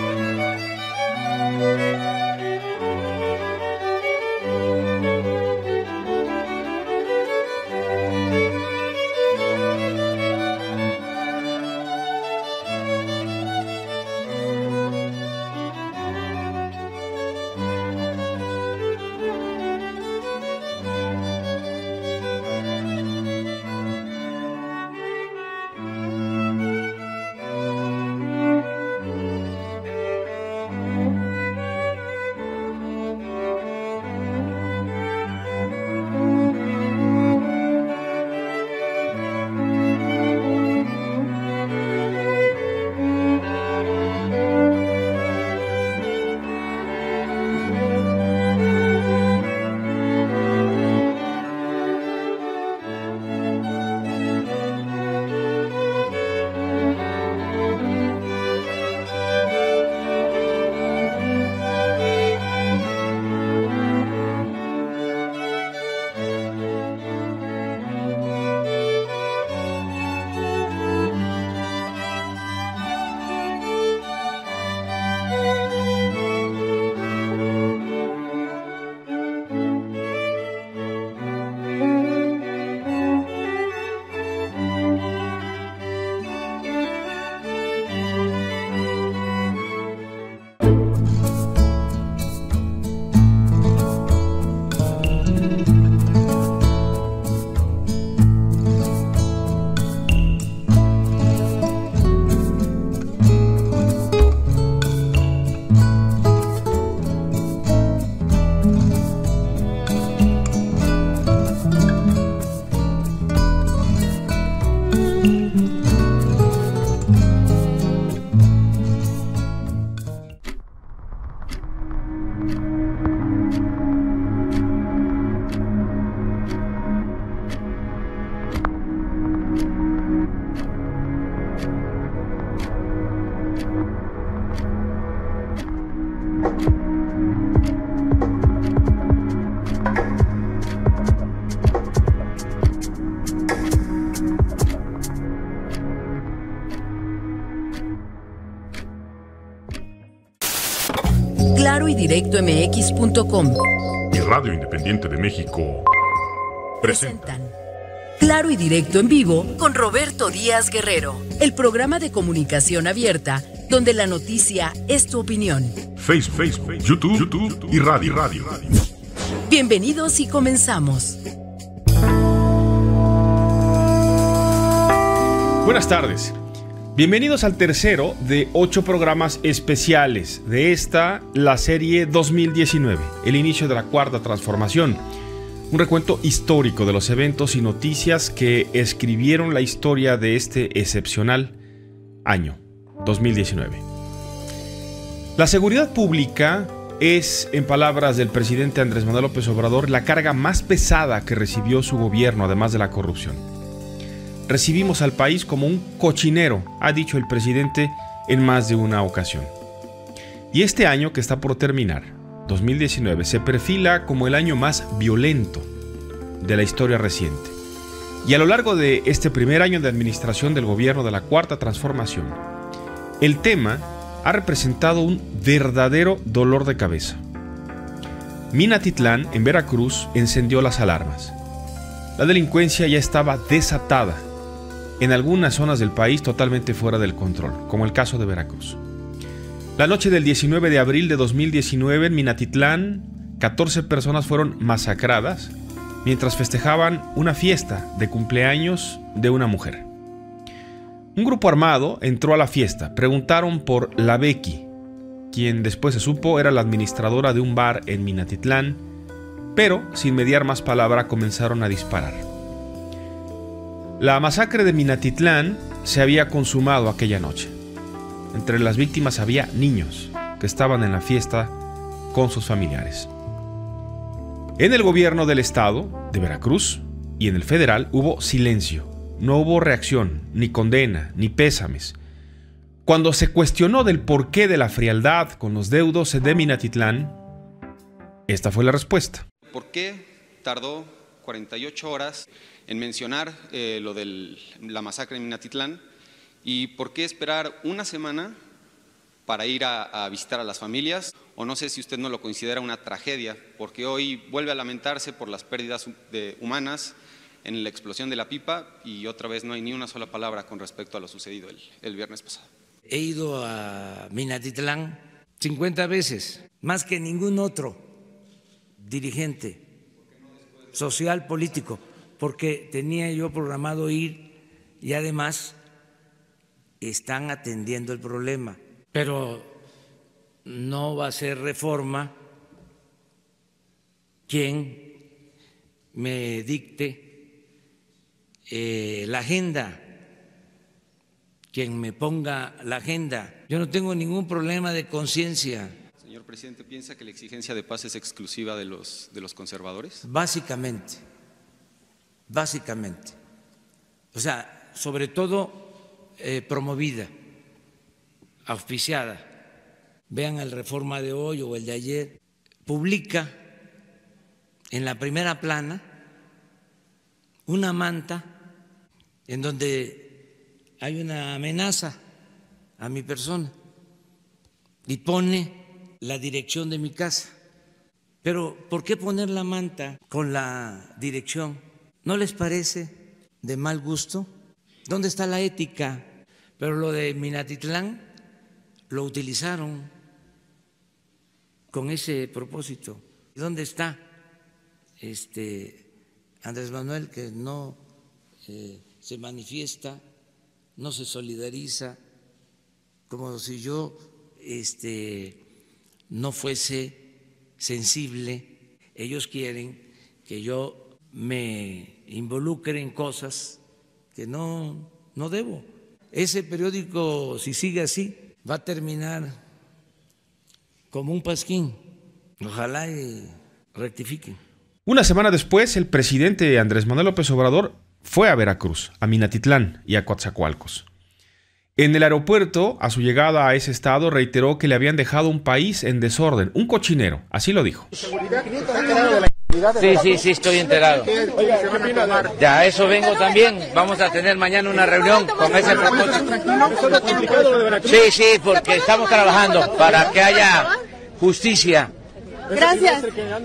Claro y directomx.com y Radio Independiente de México presentan Claro y Directo en Vivo con Roberto Díaz Guerrero, el programa de comunicación abierta donde la noticia es tu opinión. Facebook, YouTube y Radio. Bienvenidos y comenzamos. Buenas tardes. Bienvenidos al tercero de 8 programas especiales de la serie 2019, el inicio de la cuarta transformación. Un recuento histórico de los eventos y noticias que escribieron la historia de este excepcional año, 2019. La seguridad pública es, en palabras del presidente Andrés Manuel López Obrador, la carga más pesada que recibió su gobierno, además de la corrupción. Recibimos al país como un cochinero, ha dicho el presidente en más de una ocasión. Y este año que está por terminar, 2019, se perfila como el año más violento de la historia reciente. Y a lo largo de este primer año de administración del gobierno de la Cuarta Transformación, el tema ha representado un verdadero dolor de cabeza. Minatitlán, en Veracruz, encendió las alarmas. La delincuencia ya estaba desatada en algunas zonas del país totalmente fuera del control, como el caso de Veracruz. La noche del 19 de abril de 2019 en Minatitlán, 14 personas fueron masacradas mientras festejaban una fiesta de cumpleaños de una mujer. Un grupo armado entró a la fiesta, preguntaron por la Becky, quien después se supo era la administradora de un bar en Minatitlán, pero sin mediar más palabra comenzaron a disparar. La masacre de Minatitlán se había consumado aquella noche. Entre las víctimas había niños que estaban en la fiesta con sus familiares. En el gobierno del estado de Veracruz y en el federal hubo silencio. No hubo reacción, ni condena, ni pésames. Cuando se cuestionó del porqué de la frialdad con los deudos de Minatitlán, esta fue la respuesta. ¿Por qué tardó 48 horas en mencionar lo de la masacre en Minatitlán? ¿Y por qué esperar una semana para ir a visitar a las familias, o no sé si usted no lo considera una tragedia, porque hoy vuelve a lamentarse por las pérdidas humanas en la explosión de la pipa y otra vez no hay ni una sola palabra con respecto a lo sucedido el viernes pasado. He ido a Minatitlán 50 veces, más que ningún otro dirigente social político, porque tenía yo programado ir y además están atendiendo el problema. Pero no va a ser Reforma quien me dicte la agenda, quien me ponga la agenda. Yo no tengo ningún problema de conciencia. Señor presidente, ¿piensa que la exigencia de paz es exclusiva de los conservadores? Básicamente. O sea, sobre todo promovida, auspiciada. Vean el Reforma de hoy o el de ayer. Publica en la primera plana una manta en donde hay una amenaza a mi persona y pone la dirección de mi casa. Pero ¿por qué poner la manta con la dirección? ¿No les parece de mal gusto? ¿Dónde está la ética? Pero lo de Minatitlán lo utilizaron con ese propósito. ¿Dónde está Andrés Manuel, que no se manifiesta, no se solidariza, como si yo no fuese sensible? Ellos quieren que yo me involucre en cosas que no debo. Ese periódico, si sigue así, va a terminar como un pasquín. Ojalá y rectifiquen. Una semana después, el presidente Andrés Manuel López Obrador fue a Veracruz, a Minatitlán y a Coatzacoalcos. En el aeropuerto, a su llegada a ese estado, reiteró que le habían dejado un país en desorden, un cochinero, así lo dijo. Sí, estoy enterado. Ya, a eso vengo también. Vamos a tener mañana una reunión con ese propósito. Sí, porque estamos trabajando para que haya justicia. Gracias.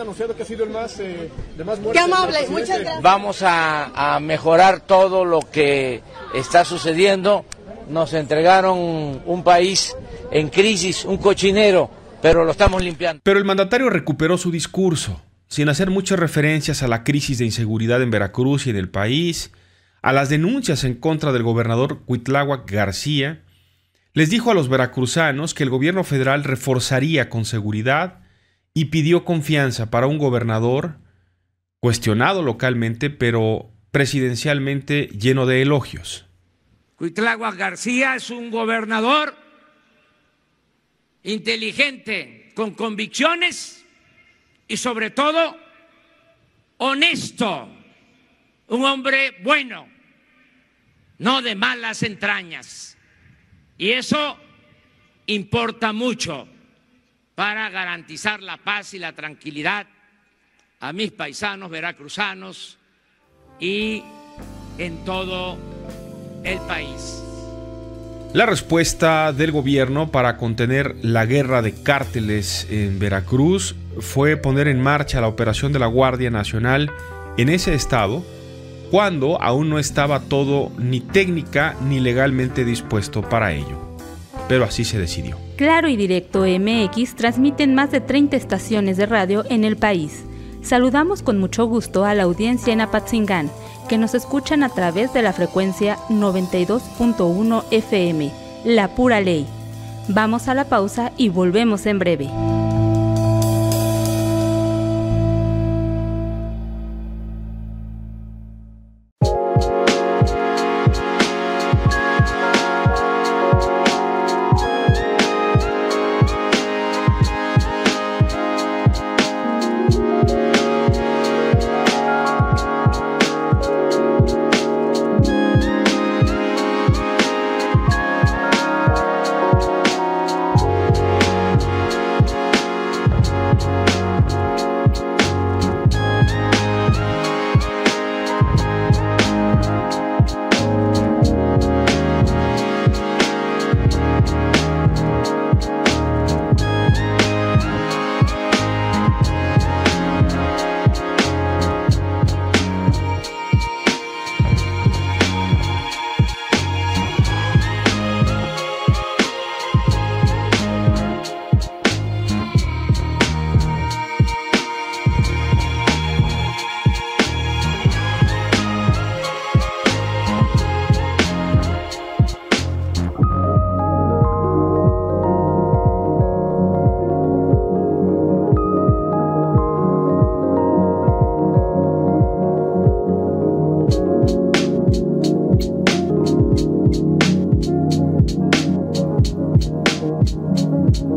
Qué amable, muchas gracias. Vamos a mejorar todo lo que está sucediendo. Nos entregaron un país en crisis, un cochinero, pero lo estamos limpiando. Pero el mandatario recuperó su discurso, sin hacer muchas referencias a la crisis de inseguridad en Veracruz y en el país, a las denuncias en contra del gobernador Cuitláhuac García. Les dijo a los veracruzanos que el gobierno federal reforzaría con seguridad y pidió confianza para un gobernador cuestionado localmente, pero presidencialmente lleno de elogios. Cuitláhuac García es un gobernador inteligente, con convicciones y sobre todo honesto, un hombre bueno, no de malas entrañas. Y eso importa mucho para garantizar la paz y la tranquilidad a mis paisanos veracruzanos y en todo el país. La respuesta del gobierno para contener la guerra de cárteles en Veracruz fue poner en marcha la operación de la Guardia Nacional en ese estado, cuando aún no estaba todo ni técnica ni legalmente dispuesto para ello. Pero así se decidió. Claro y Directo MX transmiten más de 30 estaciones de radio en el país. Saludamos con mucho gusto a la audiencia en Apatzingán, que nos escuchan a través de la frecuencia 92.1 FM, La Pura Ley. Vamos a la pausa y volvemos en breve.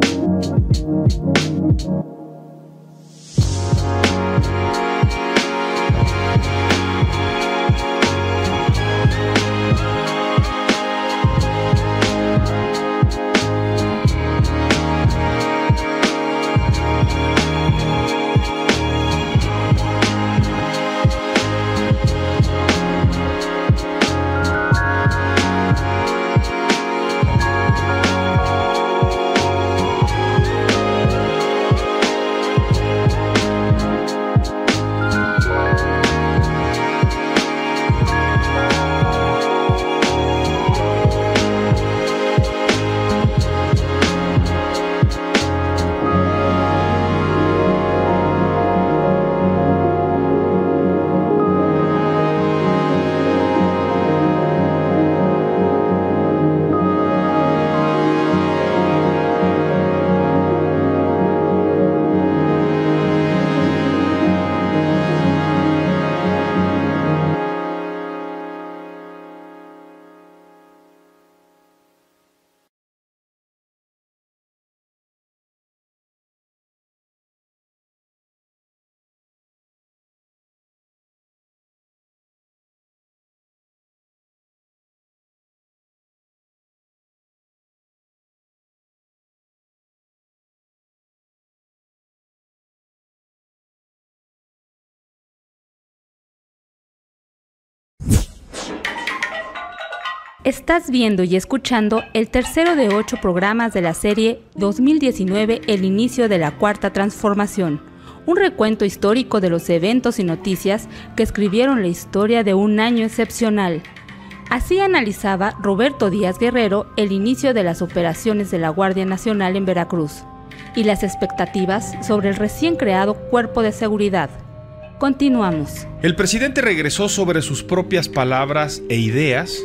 Estás viendo y escuchando el tercero de 8 programas de la serie 2019, el inicio de la Cuarta Transformación, un recuento histórico de los eventos y noticias que escribieron la historia de un año excepcional. Así analizaba Roberto Díaz Guerrero el inicio de las operaciones de la Guardia Nacional en Veracruz y las expectativas sobre el recién creado Cuerpo de Seguridad. Continuamos. El presidente regresó sobre sus propias palabras e ideas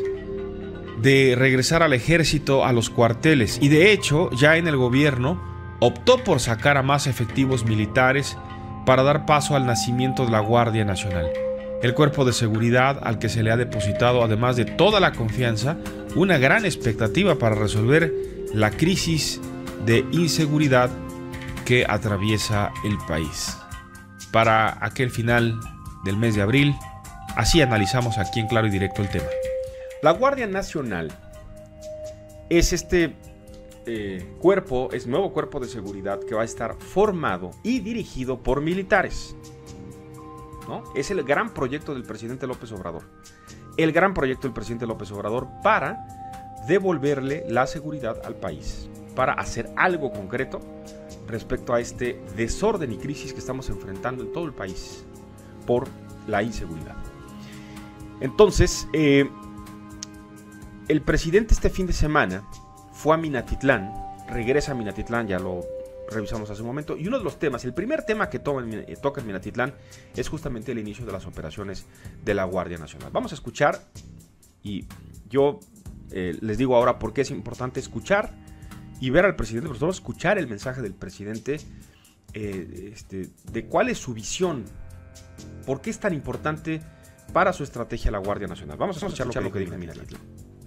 de regresar al ejército a los cuarteles y de hecho ya en el gobierno optó por sacar a más efectivos militares para dar paso al nacimiento de la Guardia Nacional, el cuerpo de seguridad al que se le ha depositado, además de toda la confianza, una gran expectativa para resolver la crisis de inseguridad que atraviesa el país. Para aquel final del mes de abril, así analizamos aquí en Claro y Directo el tema. La Guardia Nacional es este cuerpo, es nuevo cuerpo de seguridad que va a estar formado y dirigido por militares, ¿no? Es el gran proyecto del presidente López Obrador. El gran proyecto del presidente López Obrador para devolverle la seguridad al país, para hacer algo concreto respecto a este desorden y crisis que estamos enfrentando en todo el país por la inseguridad. Entonces, el presidente este fin de semana fue a Minatitlán, regresa a Minatitlán, ya lo revisamos hace un momento, y uno de los temas, el primer tema que toca en Minatitlán es justamente el inicio de las operaciones de la Guardia Nacional. Vamos a escuchar, y yo les digo ahora por qué es importante escuchar y ver al presidente, pero sobre todo escuchar el mensaje del presidente de cuál es su visión, por qué es tan importante para su estrategia la Guardia Nacional. Vamos a escuchar lo que dijo en Minatitlán.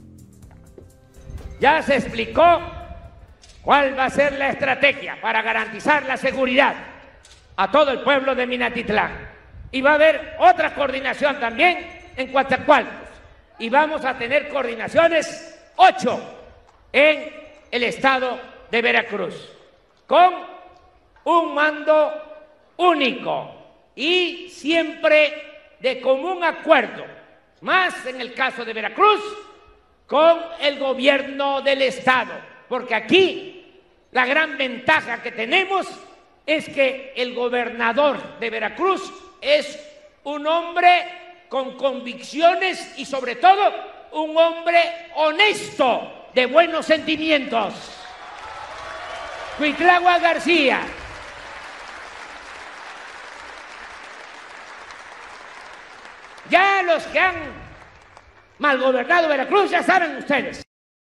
Ya se explicó cuál va a ser la estrategia para garantizar la seguridad a todo el pueblo de Minatitlán. Y va a haber otra coordinación también en Coatzacoalcos. Y vamos a tener coordinaciones 8 en el estado de Veracruz, con un mando único y siempre de común acuerdo, más en el caso de Veracruz, con el gobierno del estado, porque aquí la gran ventaja que tenemos es que el gobernador de Veracruz es un hombre con convicciones y sobre todo un hombre honesto, de buenos sentimientos. Cuitlagua García. Ya los que han malgobernado Veracruz, ya saben ustedes.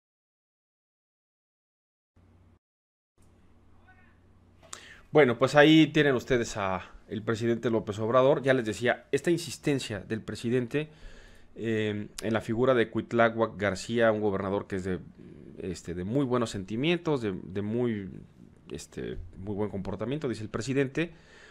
Bueno, pues ahí tienen ustedes a el presidente López Obrador. Ya les decía, esta insistencia del presidente en la figura de Cuitlagua García, un gobernador que es de muy buenos sentimientos, de muy muy buen comportamiento, dice el presidente,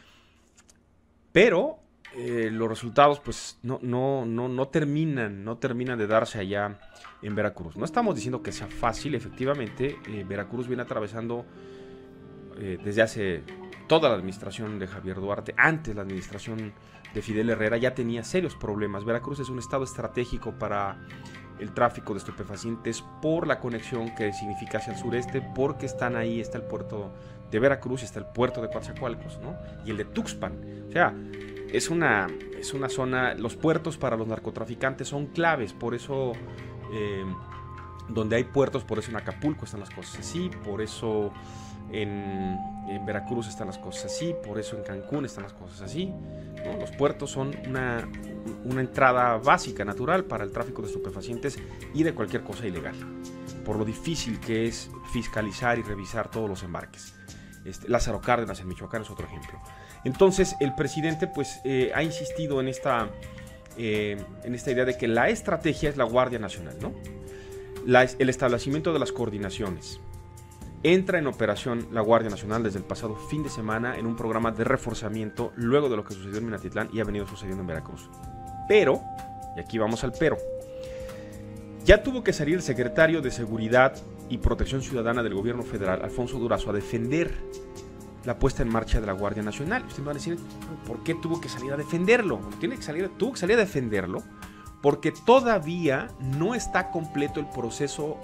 pero los resultados pues no terminan de darse allá en Veracruz. No estamos diciendo que sea fácil, efectivamente. Veracruz viene atravesando desde hace toda la administración de Javier Duarte, antes la administración de Fidel Herrera, ya tenía serios problemas. Veracruz es un estado estratégico para el tráfico de estupefacientes por la conexión que significa hacia el sureste, porque están ahí, está el puerto de Veracruz, está el puerto de Coatzacoalcos, ¿no? Y el de Tuxpan. O sea, es una zona, los puertos para los narcotraficantes son claves, por eso donde hay puertos, por eso en Acapulco están las cosas así, por eso en Veracruz están las cosas así, por eso en Cancún están las cosas así, ¿no? Los puertos son una entrada básica, natural para el tráfico de estupefacientes y de cualquier cosa ilegal, por lo difícil que es fiscalizar y revisar todos los embarques. Lázaro Cárdenas en Michoacán es otro ejemplo. Entonces el presidente pues ha insistido en esta idea de que la estrategia es la Guardia Nacional, ¿no? El establecimiento de las coordinaciones. Entra en operación la Guardia Nacional desde el pasado fin de semana en un programa de reforzamiento luego de lo que sucedió en Minatitlán y ha venido sucediendo en Veracruz. Pero, y aquí vamos al pero, ya tuvo que salir el secretario de Seguridad y Protección Ciudadana del gobierno federal, Alfonso Durazo, a defender la puesta en marcha de la Guardia Nacional. Usted me va a decir, ¿por qué tuvo que salir a defenderlo? Tuvo que salir a defenderlo porque todavía no está completo el proceso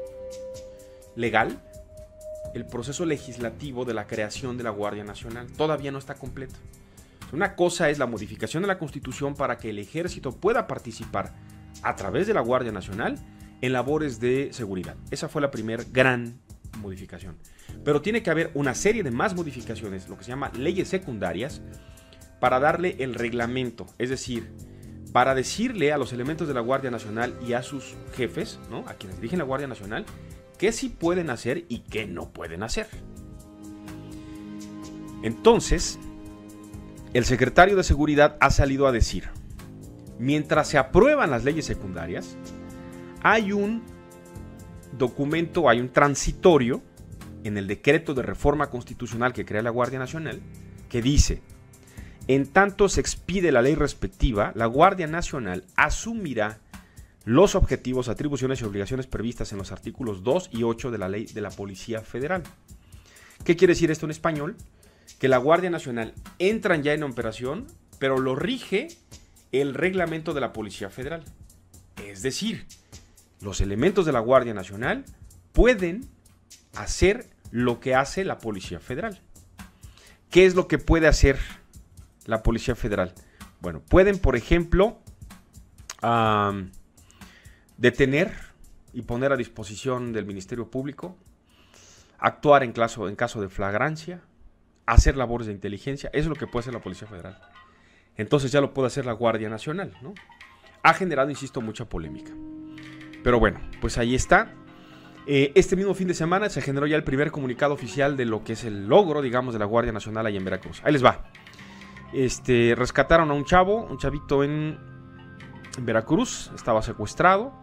legal, el proceso legislativo de la creación de la Guardia Nacional. Todavía no está completo. Una cosa es la modificación de la Constitución para que el ejército pueda participar a través de la Guardia Nacional en labores de seguridad. Esa fue la primera gran modificación. Pero tiene que haber una serie de más modificaciones, lo que se llama leyes secundarias, para darle el reglamento, es decir, para decirle a los elementos de la Guardia Nacional y a sus jefes, ¿no?, a quienes dirigen la Guardia Nacional, qué sí pueden hacer y qué no pueden hacer. Entonces, el secretario de Seguridad ha salido a decir, mientras se aprueban las leyes secundarias, hay un documento, hay un transitorio en el decreto de reforma constitucional que crea la Guardia Nacional, que dice, en tanto se expide la ley respectiva, la Guardia Nacional asumirá los objetivos, atribuciones y obligaciones previstas en los artículos 2 y 8 de la Ley de la Policía Federal. ¿Qué quiere decir esto en español? Que la Guardia Nacional entra ya en operación, pero lo rige el reglamento de la Policía Federal. Es decir, los elementos de la Guardia Nacional pueden hacer lo que hace la Policía Federal. ¿Qué es lo que puede hacer la Policía Federal? Bueno, pueden, por ejemplo, detener y poner a disposición del Ministerio Público, actuar en caso de flagrancia, hacer labores de inteligencia. Eso es lo que puede hacer la Policía Federal. Entonces ya lo puede hacer la Guardia Nacional, ¿no? Ha generado, insisto, mucha polémica. Pero bueno, pues ahí está. Este mismo fin de semana se generó ya el primer comunicado oficial de lo que es el logro, digamos, de la Guardia Nacional ahí en Veracruz. Ahí les va. Rescataron a un chavito en Veracruz, estaba secuestrado.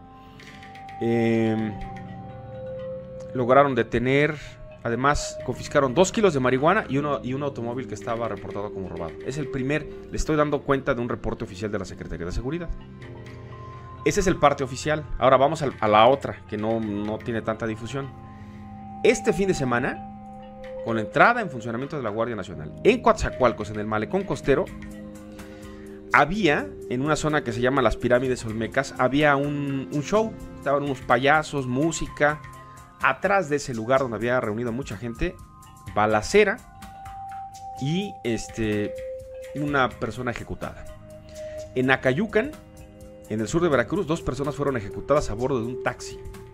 Lograron detener, además confiscaron 2 kilos de marihuana y un automóvil que estaba reportado como robado. Es el primer, le estoy dando cuenta de un reporte oficial de la Secretaría de Seguridad. Ese es el parte oficial. Ahora vamos a la otra, que no tiene tanta difusión. Este fin de semana, con la entrada en funcionamiento de la Guardia Nacional, en Coatzacoalcos, en el malecón costero, había, en una zona que se llama las Pirámides Olmecas, había un show. Estaban unos payasos, música. Atrás de ese lugar donde había reunido mucha gente, balacera y una persona ejecutada. En Acayucan, en el sur de Veracruz, 2 personas fueron ejecutadas a bordo de un taxi.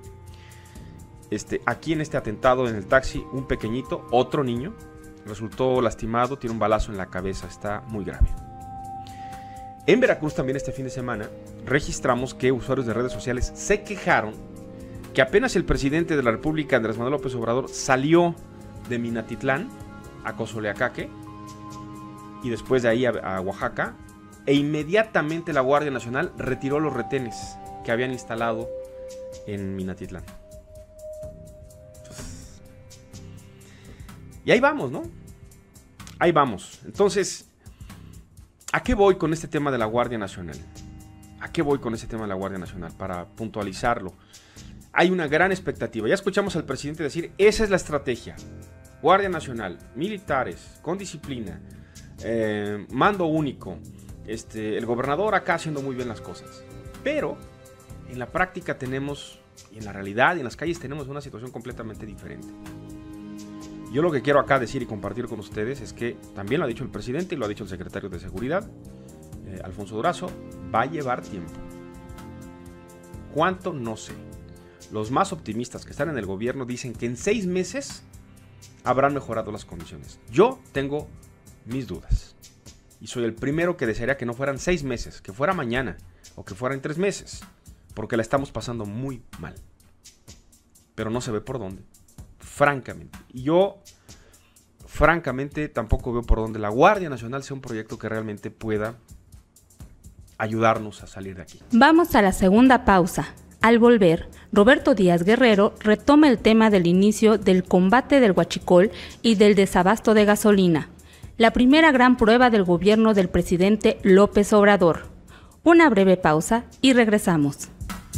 Aquí en este atentado en el taxi, un pequeñito, otro niño, resultó lastimado, tiene un balazo en la cabeza, está muy grave. En Veracruz también este fin de semana registramos que usuarios de redes sociales se quejaron que apenas el presidente de la República, Andrés Manuel López Obrador, salió de Minatitlán a Cozoleacaque y después de ahí a Oaxaca, e inmediatamente la Guardia Nacional retiró los retenes que habían instalado en Minatitlán. Y ahí vamos, ¿no? Ahí vamos. Entonces, ¿a qué voy con este tema de la Guardia Nacional? ¿A qué voy con este tema de la Guardia Nacional? Para puntualizarlo. Hay una gran expectativa. Ya escuchamos al presidente decir, esa es la estrategia. Guardia Nacional, militares, con disciplina, mando único, el gobernador acá haciendo muy bien las cosas. Pero en la práctica tenemos, y en la realidad y en las calles tenemos una situación completamente diferente. Yo lo que quiero acá decir y compartir con ustedes es que también lo ha dicho el presidente y lo ha dicho el secretario de Seguridad, Alfonso Durazo, va a llevar tiempo. ¿Cuánto? No sé. Los más optimistas que están en el gobierno dicen que en 6 meses habrán mejorado las condiciones. Yo tengo mis dudas. Y soy el primero que desearía que no fueran 6 meses, que fuera mañana o que fueran 3 meses. Porque la estamos pasando muy mal. Pero no se ve por dónde. Francamente. Y yo, francamente, tampoco veo por dónde la Guardia Nacional sea un proyecto que realmente pueda ayudarnos a salir de aquí. Vamos a la segunda pausa. Al volver, Roberto Díaz Guerrero retoma el tema del inicio del combate del huachicol y del desabasto de gasolina, la primera gran prueba del gobierno del presidente López Obrador. Una breve pausa y regresamos.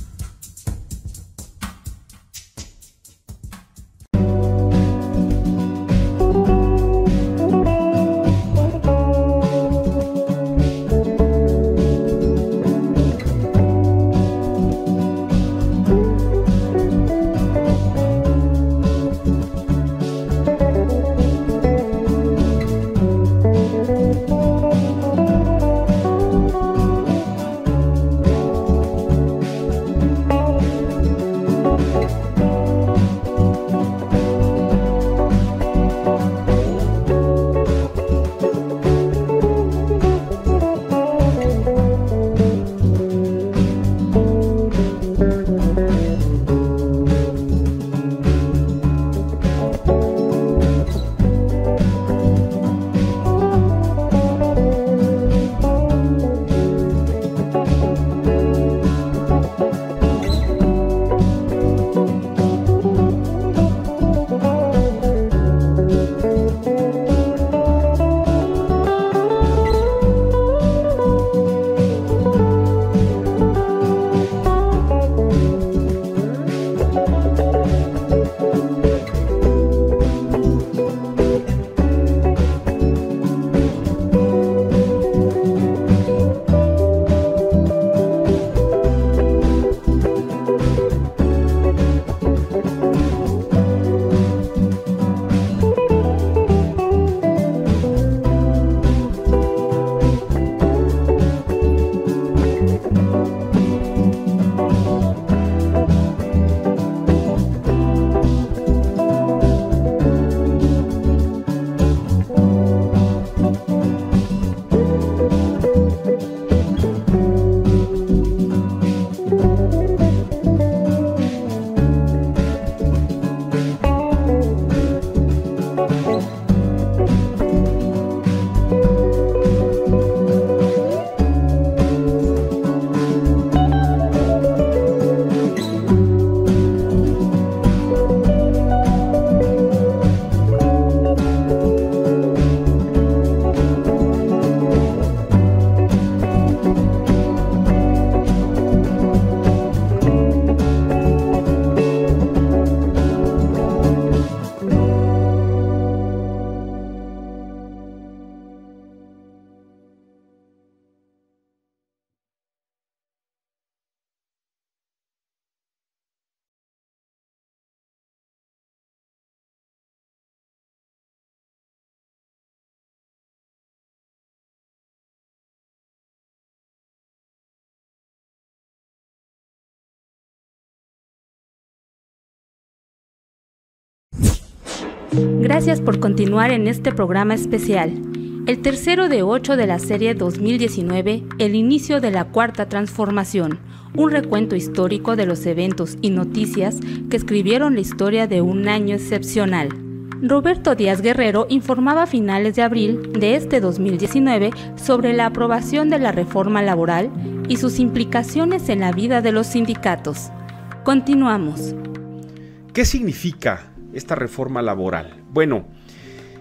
Gracias por continuar en este programa especial, el tercero de 8 de la serie 2019, el inicio de la Cuarta Transformación, un recuento histórico de los eventos y noticias que escribieron la historia de un año excepcional. Roberto Díaz Guerrero informaba a finales de abril de este 2019 sobre la aprobación de la reforma laboral y sus implicaciones en la vida de los sindicatos. Continuamos. ¿Qué significa esta reforma laboral? Bueno,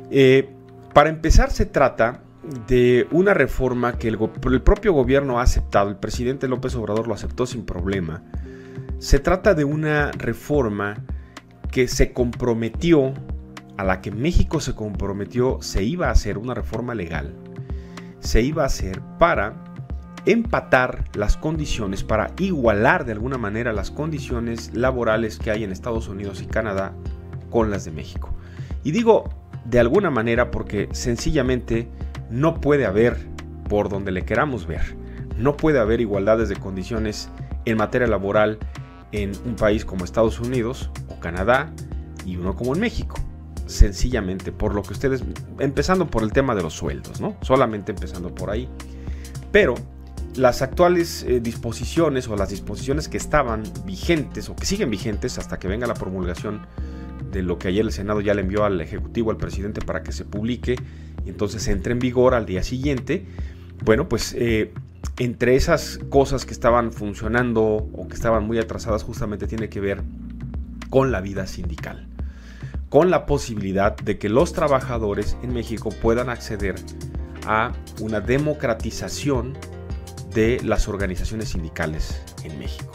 Para empezar, se trata de una reforma que el propio gobierno ha aceptado. El presidente López Obrador lo aceptó sin problema. Se trata de una reforma que se comprometió, a la que México se comprometió, se iba a hacer una reforma legal. Se iba a hacer para empatar las condiciones, para igualar de alguna manera las condiciones laborales que hay en Estados Unidos y Canadá con las de México. Y digo de alguna manera porque sencillamente no puede haber, por donde le queramos ver, no puede haber igualdades de condiciones en materia laboral en un país como Estados Unidos o Canadá y uno como en México. Sencillamente por lo que ustedes, empezando por el tema de los sueldos, ¿no? Solamente empezando por ahí. Pero las actuales disposiciones o las disposiciones que estaban vigentes o que siguen vigentes hasta que venga la promulgación de lo que ayer el Senado ya le envió al Ejecutivo, al presidente, para que se publique y entonces entre en vigor al día siguiente. Bueno, pues entre esas cosas que estaban funcionando o que estaban muy atrasadas justamente tiene que ver con la vida sindical, con la posibilidad de que los trabajadores en México puedan acceder a una democratización de las organizaciones sindicales en México.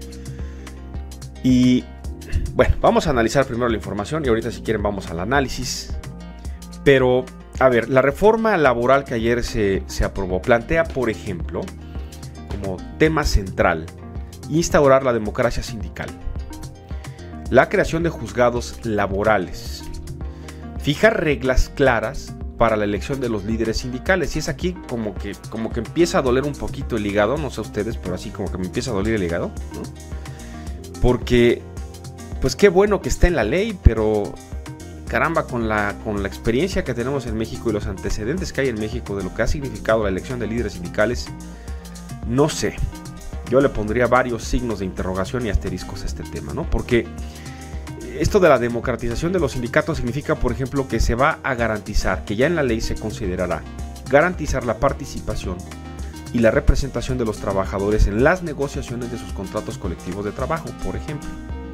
Y bueno, vamos a analizar primero la información y ahorita si quieren vamos al análisis. Pero, a ver, la reforma laboral que ayer se aprobó plantea, por ejemplo, como tema central, instaurar la democracia sindical, la creación de juzgados laborales, fijar reglas claras para la elección de los líderes sindicales. Y es aquí como que empieza a doler un poquito el hígado, no sé ustedes, pero así como que me empieza a doler el hígado, ¿no? Porque, pues qué bueno que está en la ley, pero caramba, con la experiencia que tenemos en México y los antecedentes que hay en México de lo que ha significado la elección de líderes sindicales, no sé, yo le pondría varios signos de interrogación y asteriscos a este tema, ¿no? Porque esto de la democratización de los sindicatos significa, por ejemplo, que se va a garantizar, que ya en la ley se considerará, garantizar la participación y la representación de los trabajadores en las negociaciones de sus contratos colectivos de trabajo, por ejemplo.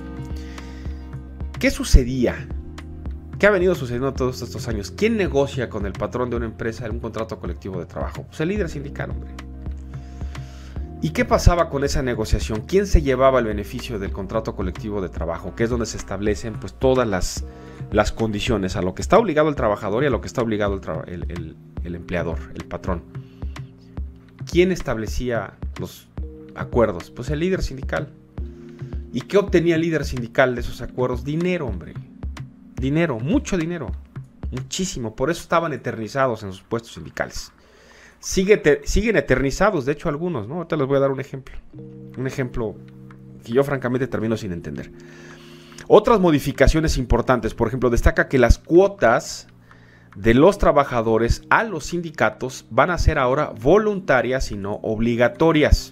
¿Qué sucedía? ¿Qué ha venido sucediendo todos estos años? ¿Quién negocia con el patrón de una empresa en un contrato colectivo de trabajo? Pues el líder sindical, hombre. ¿Y qué pasaba con esa negociación? ¿Quién se llevaba el beneficio del contrato colectivo de trabajo? Que es donde se establecen pues todas las condiciones a lo que está obligado el trabajador y a lo que está obligado el empleador, el patrón. ¿Quién establecía los acuerdos? Pues el líder sindical. ¿Y qué obtenía el líder sindical de esos acuerdos? Dinero, hombre. Dinero, mucho dinero. Muchísimo. Por eso estaban eternizados en sus puestos sindicales. Siguen eternizados, de hecho algunos, ¿no? Ahorita les voy a dar un ejemplo. Un ejemplo que yo francamente termino sin entender. Otras modificaciones importantes, por ejemplo, destaca que las cuotas de los trabajadores a los sindicatos van a ser ahora voluntarias y no obligatorias.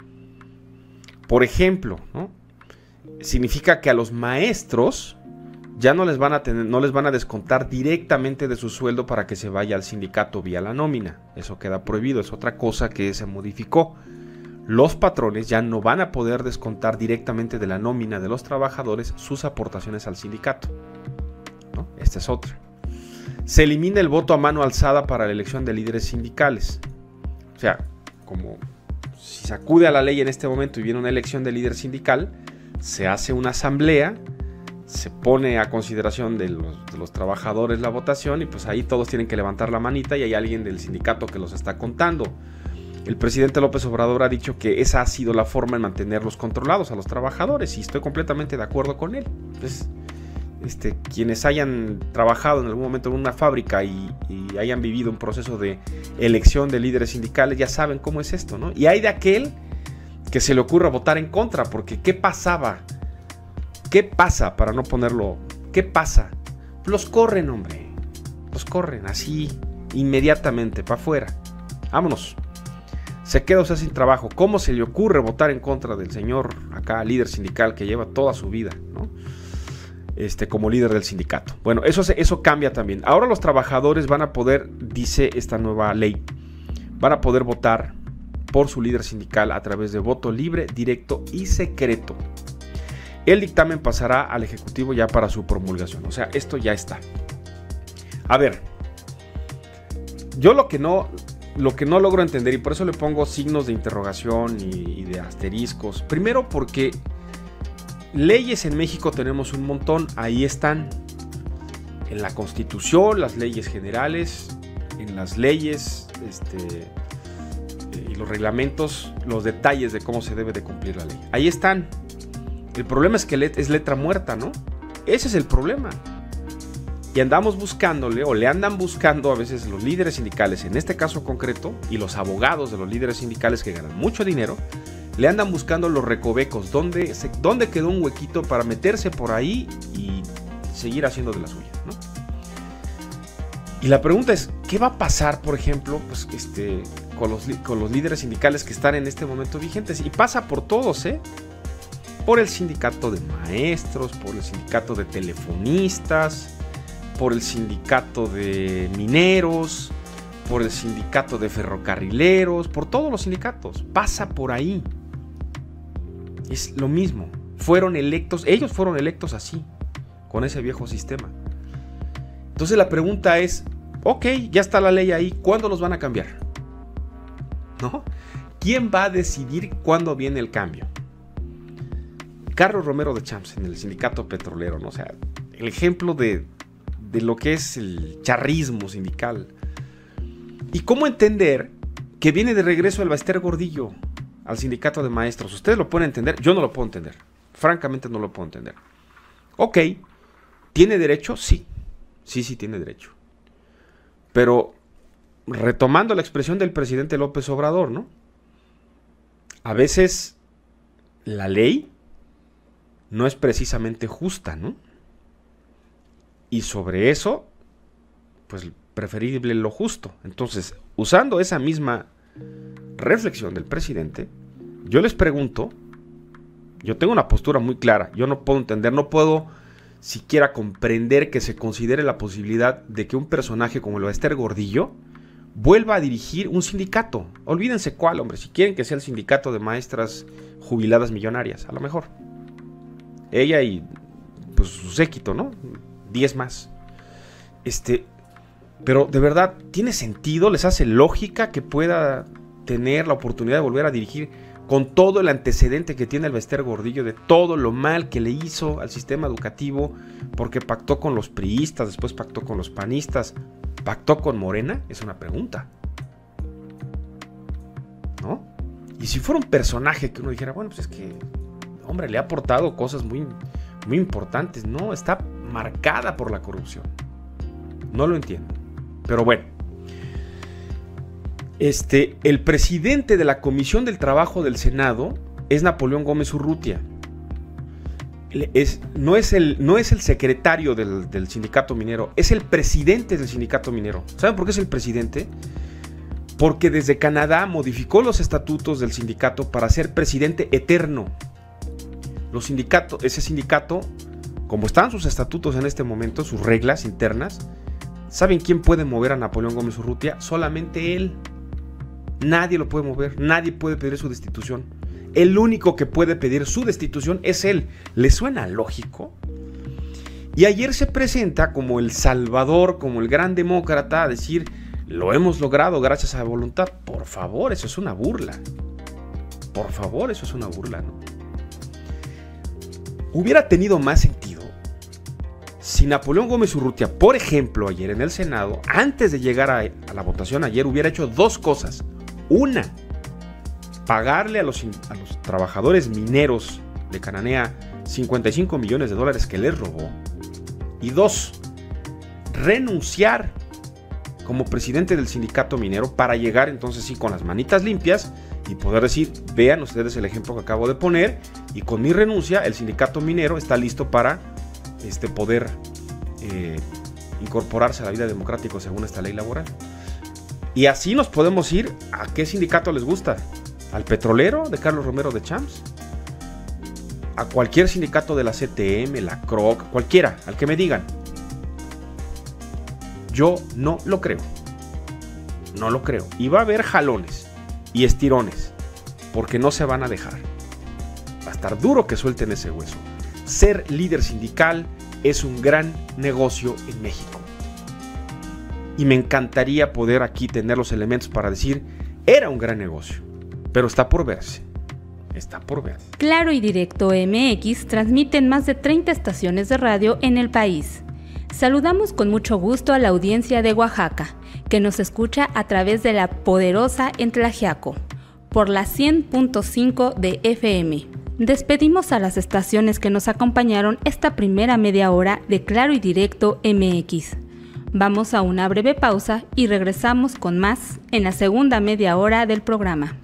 Por ejemplo, ¿no? Significa que a los maestros ya no les van a descontar directamente de su sueldo para que se vaya al sindicato vía la nómina. Eso queda prohibido, es otra cosa que se modificó. Los patrones ya no van a poder descontar directamente de la nómina de los trabajadores sus aportaciones al sindicato, ¿no? Esta es otra. Se elimina el voto a mano alzada para la elección de líderes sindicales. O sea, como si se acude a la ley en este momento y viene una elección de líder sindical, se hace una asamblea, se pone a consideración de los trabajadores la votación y pues ahí todos tienen que levantar la manita y hay alguien del sindicato que los está contando. El presidente López Obrador ha dicho que esa ha sido la forma de mantenerlos controlados a los trabajadores y estoy completamente de acuerdo con él. Pues, quienes hayan trabajado en algún momento en una fábrica y hayan vivido un proceso de elección de líderes sindicales ya saben cómo es esto, ¿no? Y hay de aquel que se le ocurra votar en contra, porque ¿qué pasaba? ¿Qué pasa? Para no ponerlo, ¿qué pasa? Los corren, hombre. Los corren así, inmediatamente, para afuera. Vámonos. Se queda usted sin trabajo. ¿Cómo se le ocurre votar en contra del señor acá, líder sindical, que lleva toda su vida, ¿no? Como líder del sindicato? Bueno, eso cambia también. Ahora los trabajadores van a poder, dice esta nueva ley, van a poder votar por su líder sindical a través de voto libre, directo y secreto. El dictamen pasará al Ejecutivo ya para su promulgación. O sea, esto ya está. A ver, yo lo que no logro entender, y por eso le pongo signos de interrogación y de asteriscos. Primero porque leyes en México tenemos un montón, ahí están. En la Constitución, las leyes generales, en las leyes y los reglamentos, los detalles de cómo se debe de cumplir la ley. Ahí están. El problema es que es letra muerta, ¿no? Ese es el problema. Y andamos buscándole, o le andan buscando a veces los líderes sindicales, en este caso concreto, y los abogados de los líderes sindicales que ganan mucho dinero, le andan buscando los recovecos, dónde quedó un huequito para meterse por ahí y seguir haciendo de la suya, ¿no? Y la pregunta es, ¿qué va a pasar, por ejemplo, pues, con los líderes sindicales que están en este momento vigentes? Y pasa por todos, por el sindicato de maestros, por el sindicato de telefonistas, por el sindicato de mineros, por el sindicato de ferrocarrileros, por todos los sindicatos. Pasa por ahí. Es lo mismo. Ellos fueron electos así, con ese viejo sistema. Entonces la pregunta es, ok, ya está la ley ahí, ¿cuándo los van a cambiar? ¿No? ¿Quién va a decidir cuándo viene el cambio? Carlos Romero de Champs en el sindicato petrolero, ¿no? O sea, el ejemplo de lo que es el charrismo sindical. ¿Y cómo entender que viene de regreso el Baester Gordillo al sindicato de maestros? ¿Ustedes lo pueden entender? Yo no lo puedo entender. Francamente no lo puedo entender. Ok, ¿tiene derecho? Sí. Sí tiene derecho. Pero, retomando la expresión del presidente López Obrador, ¿no? A veces la ley no es precisamente justa, ¿no? Y sobre eso, pues preferible lo justo. Entonces, usando esa misma reflexión del presidente, yo les pregunto, yo tengo una postura muy clara, yo no puedo entender, no puedo siquiera comprender que se considere la posibilidad de que un personaje como el Baester Gordillo vuelva a dirigir un sindicato. Olvídense cuál, hombre, si quieren que sea el sindicato de maestras jubiladas millonarias, a lo mejor. Ella y pues su séquito, ¿no? 10 más. Pero de verdad, ¿tiene sentido? ¿Les hace lógica que pueda tener la oportunidad de volver a dirigir con todo el antecedente que tiene el Baester Gordillo de todo lo mal que le hizo al sistema educativo porque pactó con los priistas, después pactó con los panistas, pactó con Morena? Es una pregunta, ¿no? Y si fuera un personaje que uno dijera, bueno, pues es que, hombre, le ha aportado cosas muy, muy importantes. No, está marcada por la corrupción. No lo entiendo. Pero bueno. El presidente de la Comisión del Trabajo del Senado es Napoleón Gómez Urrutia. No es el secretario del sindicato minero, es el presidente del sindicato minero. ¿Saben por qué es el presidente? Porque desde Canadá modificó los estatutos del sindicato para ser presidente eterno. Ese sindicato, como están sus estatutos en este momento, sus reglas internas, ¿saben quién puede mover a Napoleón Gómez Urrutia? Solamente él. Nadie lo puede mover, nadie puede pedir su destitución. El único que puede pedir su destitución es él. ¿Le suena lógico? Y ayer se presenta como el salvador, como el gran demócrata, a decir, lo hemos logrado gracias a la voluntad. Por favor, eso es una burla. Por favor, eso es una burla, ¿no? Hubiera tenido más sentido si Napoleón Gómez Urrutia, por ejemplo, ayer en el Senado, antes de llegar a la votación ayer, hubiera hecho dos cosas. Una, pagarle a los trabajadores mineros de Cananea $55 millones que les robó. Y dos, renunciar como presidente del sindicato minero para llegar entonces sí con las manitas limpias y poder decir, vean ustedes el ejemplo que acabo de poner, y con mi renuncia el sindicato minero está listo para poder incorporarse a la vida democrática según esta ley laboral. Y así nos podemos ir a qué sindicato les gusta. ¿Al petrolero de Carlos Romero de Champs? ¿A cualquier sindicato de la CTM, la CROC, cualquiera, al que me digan? Yo no lo creo. No lo creo. Y va a haber jalones y estirones, porque no se van a dejar. Va a estar duro que suelten ese hueso. Ser líder sindical es un gran negocio en México. y me encantaría poder aquí tener los elementos para decir, era un gran negocio, pero está por verse. Está por ver. Claro y Directo MX transmite en más de 30 estaciones de radio en el país. Saludamos con mucho gusto a la audiencia de Oaxaca, que nos escucha a través de la poderosa en Tlaxiaco, por la 100.5 de FM. Despedimos a las estaciones que nos acompañaron esta primera media hora de Claro y Directo MX. Vamos a una breve pausa y regresamos con más en la segunda media hora del programa.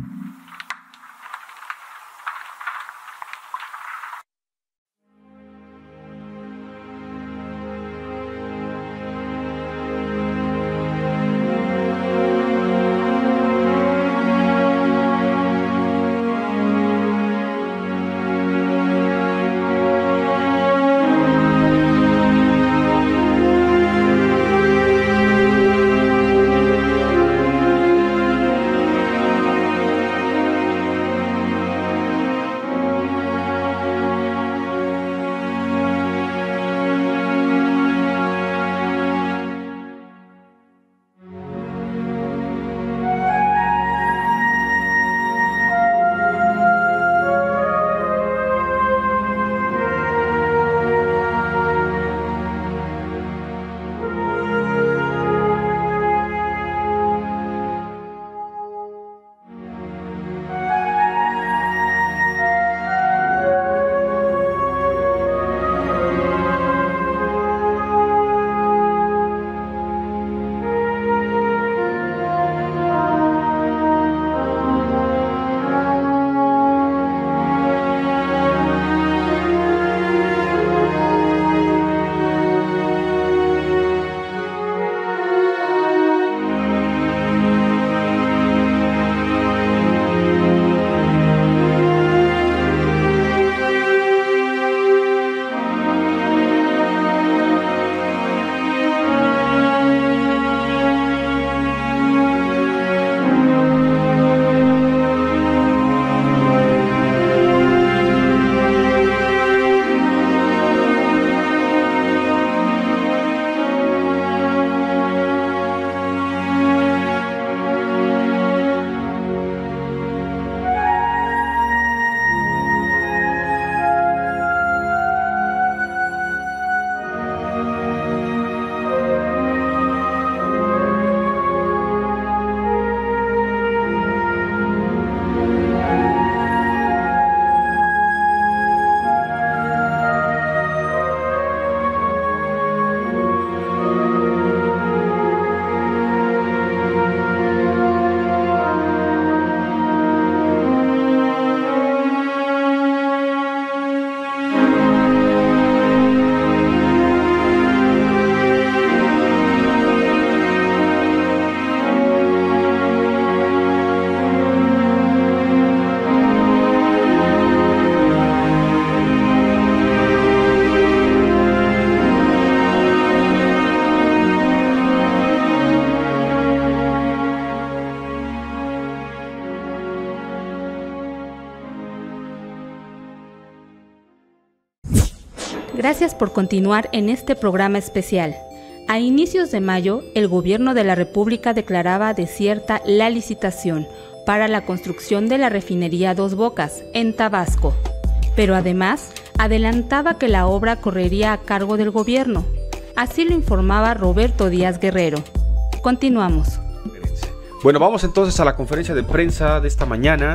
Gracias por continuar en este programa especial. A inicios de mayo, el Gobierno de la República declaraba desierta la licitación para la construcción de la refinería Dos Bocas, en Tabasco, pero además adelantaba que la obra correría a cargo del gobierno. Así lo informaba Roberto Díaz Guerrero. Continuamos. Bueno, vamos entonces a la conferencia de prensa de esta mañana.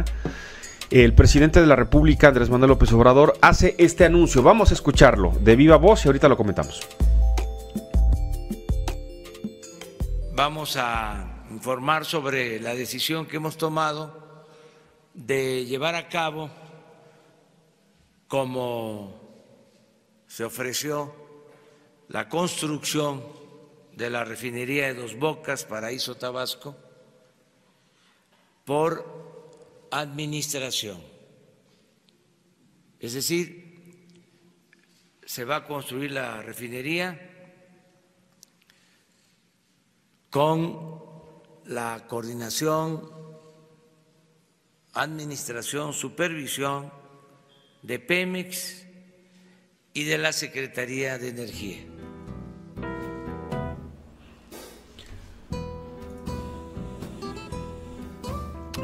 El presidente de la República, Andrés Manuel López Obrador, hace este anuncio. Vamos a escucharlo de viva voz y ahorita lo comentamos. Vamos a informar sobre la decisión que hemos tomado de llevar a cabo, como se ofreció, la construcción de la refinería de Dos Bocas, Paraíso Tabasco, por administración. Es decir, se va a construir la refinería con la coordinación, administración, supervisión de Pemex y de la Secretaría de Energía.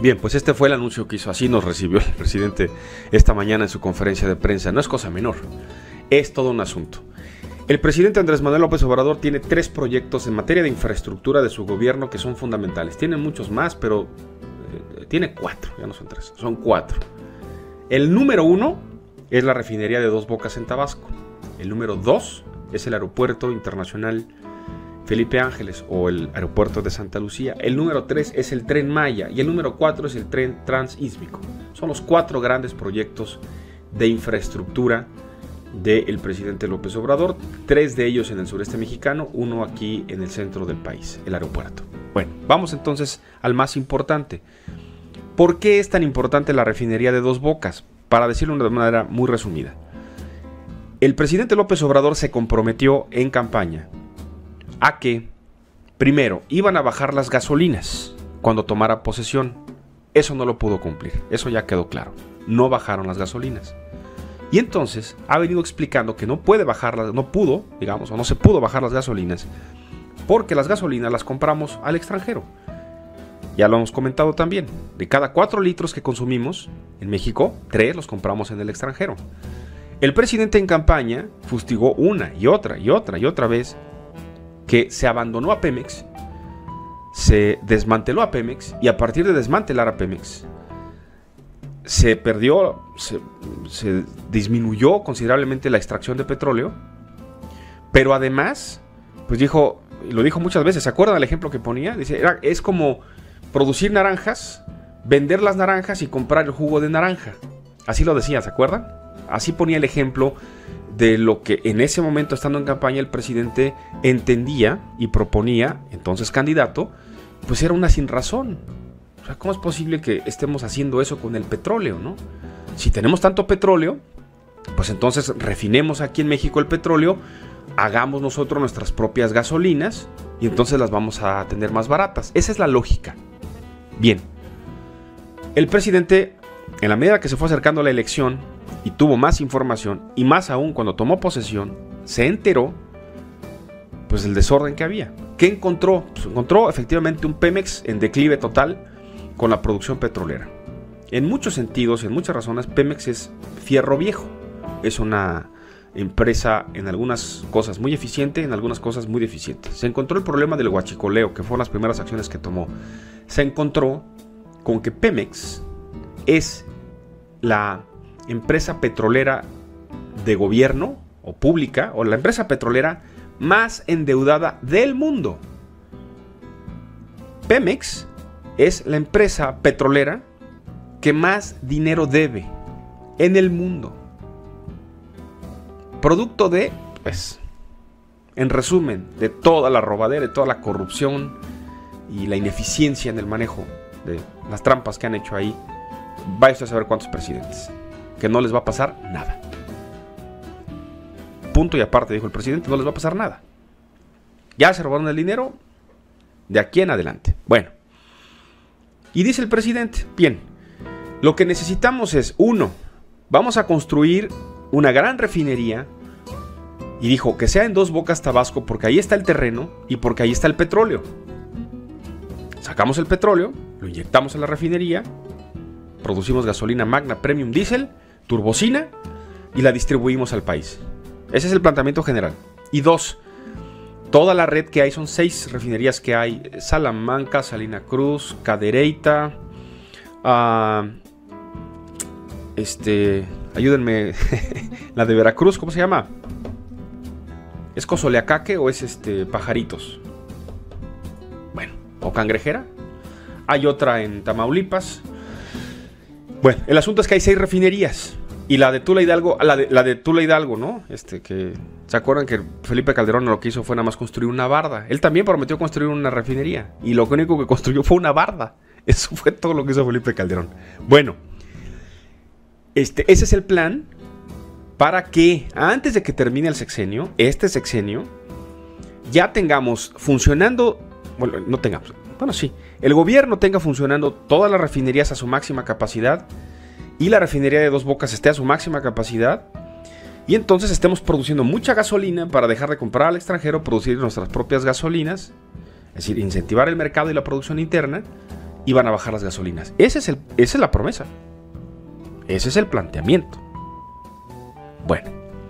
Bien, pues este fue el anuncio que hizo. Así nos recibió el presidente esta mañana en su conferencia de prensa. No es cosa menor, es todo un asunto. El presidente Andrés Manuel López Obrador tiene 3 proyectos en materia de infraestructura de su gobierno que son fundamentales. Tiene muchos más, pero tiene 4, ya no son 3, son 4. El número 1 es la refinería de Dos Bocas en Tabasco. El número 2 es el aeropuerto internacional Felipe Ángeles o el aeropuerto de Santa Lucía. El número 3 es el Tren Maya y el número 4 es el Tren Transísmico. Son los 4 grandes proyectos de infraestructura del presidente López Obrador, 3 de ellos en el sureste mexicano, 1 aquí en el centro del país, el aeropuerto. Bueno, vamos entonces al más importante. ¿Por qué es tan importante la refinería de Dos Bocas? Para decirlo de manera muy resumida. El presidente López Obrador se comprometió en campaña a que, primero, iban a bajar las gasolinas cuando tomara posesión. Eso no lo pudo cumplir, eso ya quedó claro. No bajaron las gasolinas. Y entonces ha venido explicando que no puede bajarlas, no pudo, digamos, o no se pudo bajar las gasolinas, porque las gasolinas las compramos al extranjero. Ya lo hemos comentado también. De cada 4 litros que consumimos en México, 3 los compramos en el extranjero. El presidente en campaña fustigó una y otra vez que se abandonó a Pemex, se desmanteló a Pemex, y a partir de desmantelar a Pemex se perdió, se disminuyó considerablemente la extracción de petróleo, pero además, pues dijo, y lo dijo muchas veces, ¿se acuerdan del ejemplo que ponía? Dice, es como producir naranjas, vender las naranjas y comprar el jugo de naranja. Así lo decía, ¿se acuerdan? Así ponía el ejemplo de lo que en ese momento, estando en campaña, el presidente entendía y proponía, entonces candidato, pues era una sinrazón. O sea, ¿cómo es posible que estemos haciendo eso con el petróleo, no? Si tenemos tanto petróleo, pues entonces refinemos aquí en México el petróleo, hagamos nosotros nuestras propias gasolinas y entonces las vamos a tener más baratas. Esa es la lógica. Bien, el presidente, en la medida que se fue acercando a la elección y tuvo más información, y más aún cuando tomó posesión, se enteró pues del desorden que había. ¿Qué encontró? Pues encontró efectivamente un Pemex en declive total con la producción petrolera. En muchos sentidos, en muchas razones, Pemex es fierro viejo. Es una empresa en algunas cosas muy eficiente, en algunas cosas muy deficiente. Se encontró el problema del huachicoleo, que fueron las primeras acciones que tomó. Se encontró con que Pemex es la empresa petrolera de gobierno o pública, o la empresa petrolera más endeudada del mundo. Pemex es la empresa petrolera que más dinero debe en el mundo. Producto de, pues, en resumen, de toda la robadera, de toda la corrupción y la ineficiencia en el manejo de las trampas que han hecho ahí. Vaya usted a saber cuántos presidentes. Que no les va a pasar nada. Punto y aparte, dijo el presidente, no les va a pasar nada. Ya se robaron el dinero de aquí en adelante. Bueno. Y dice el presidente, bien, lo que necesitamos es, 1, vamos a construir una gran refinería, y dijo que sea en Dos Bocas, Tabasco, porque ahí está el terreno y porque ahí está el petróleo. Sacamos el petróleo, lo inyectamos en la refinería, producimos gasolina Magna Premium Diesel, turbocina, y la distribuimos al país. Ese es el planteamiento general. Y 2, toda la red que hay, son 6 refinerías que hay: Salamanca, Salina Cruz, Cadereyta, ayúdenme, la de Veracruz, ¿cómo se llama? ¿Es Cozoleacaque o es Pajaritos? Bueno, o Cangrejera. Hay otra en Tamaulipas. Bueno, el asunto es que hay 6 refinerías. Y la de Tula Hidalgo, la de Tula Hidalgo, ¿no? Que ¿se acuerdan que Felipe Calderón lo que hizo fue nada más construir una barda? Él también prometió construir una refinería, y lo único que construyó fue una barda. Eso fue todo lo que hizo Felipe Calderón. Bueno, ese es el plan para que antes de que termine el sexenio, este sexenio, ya tengamos funcionando, bueno, no tengamos, bueno, sí, el gobierno tenga funcionando todas las refinerías a su máxima capacidad, y la refinería de Dos Bocas esté a su máxima capacidad, y entonces estemos produciendo mucha gasolina para dejar de comprar al extranjero, producir nuestras propias gasolinas, es decir, incentivar el mercado y la producción interna, iban a bajar las gasolinas. Esa es la promesa. Ese es el planteamiento. Bueno.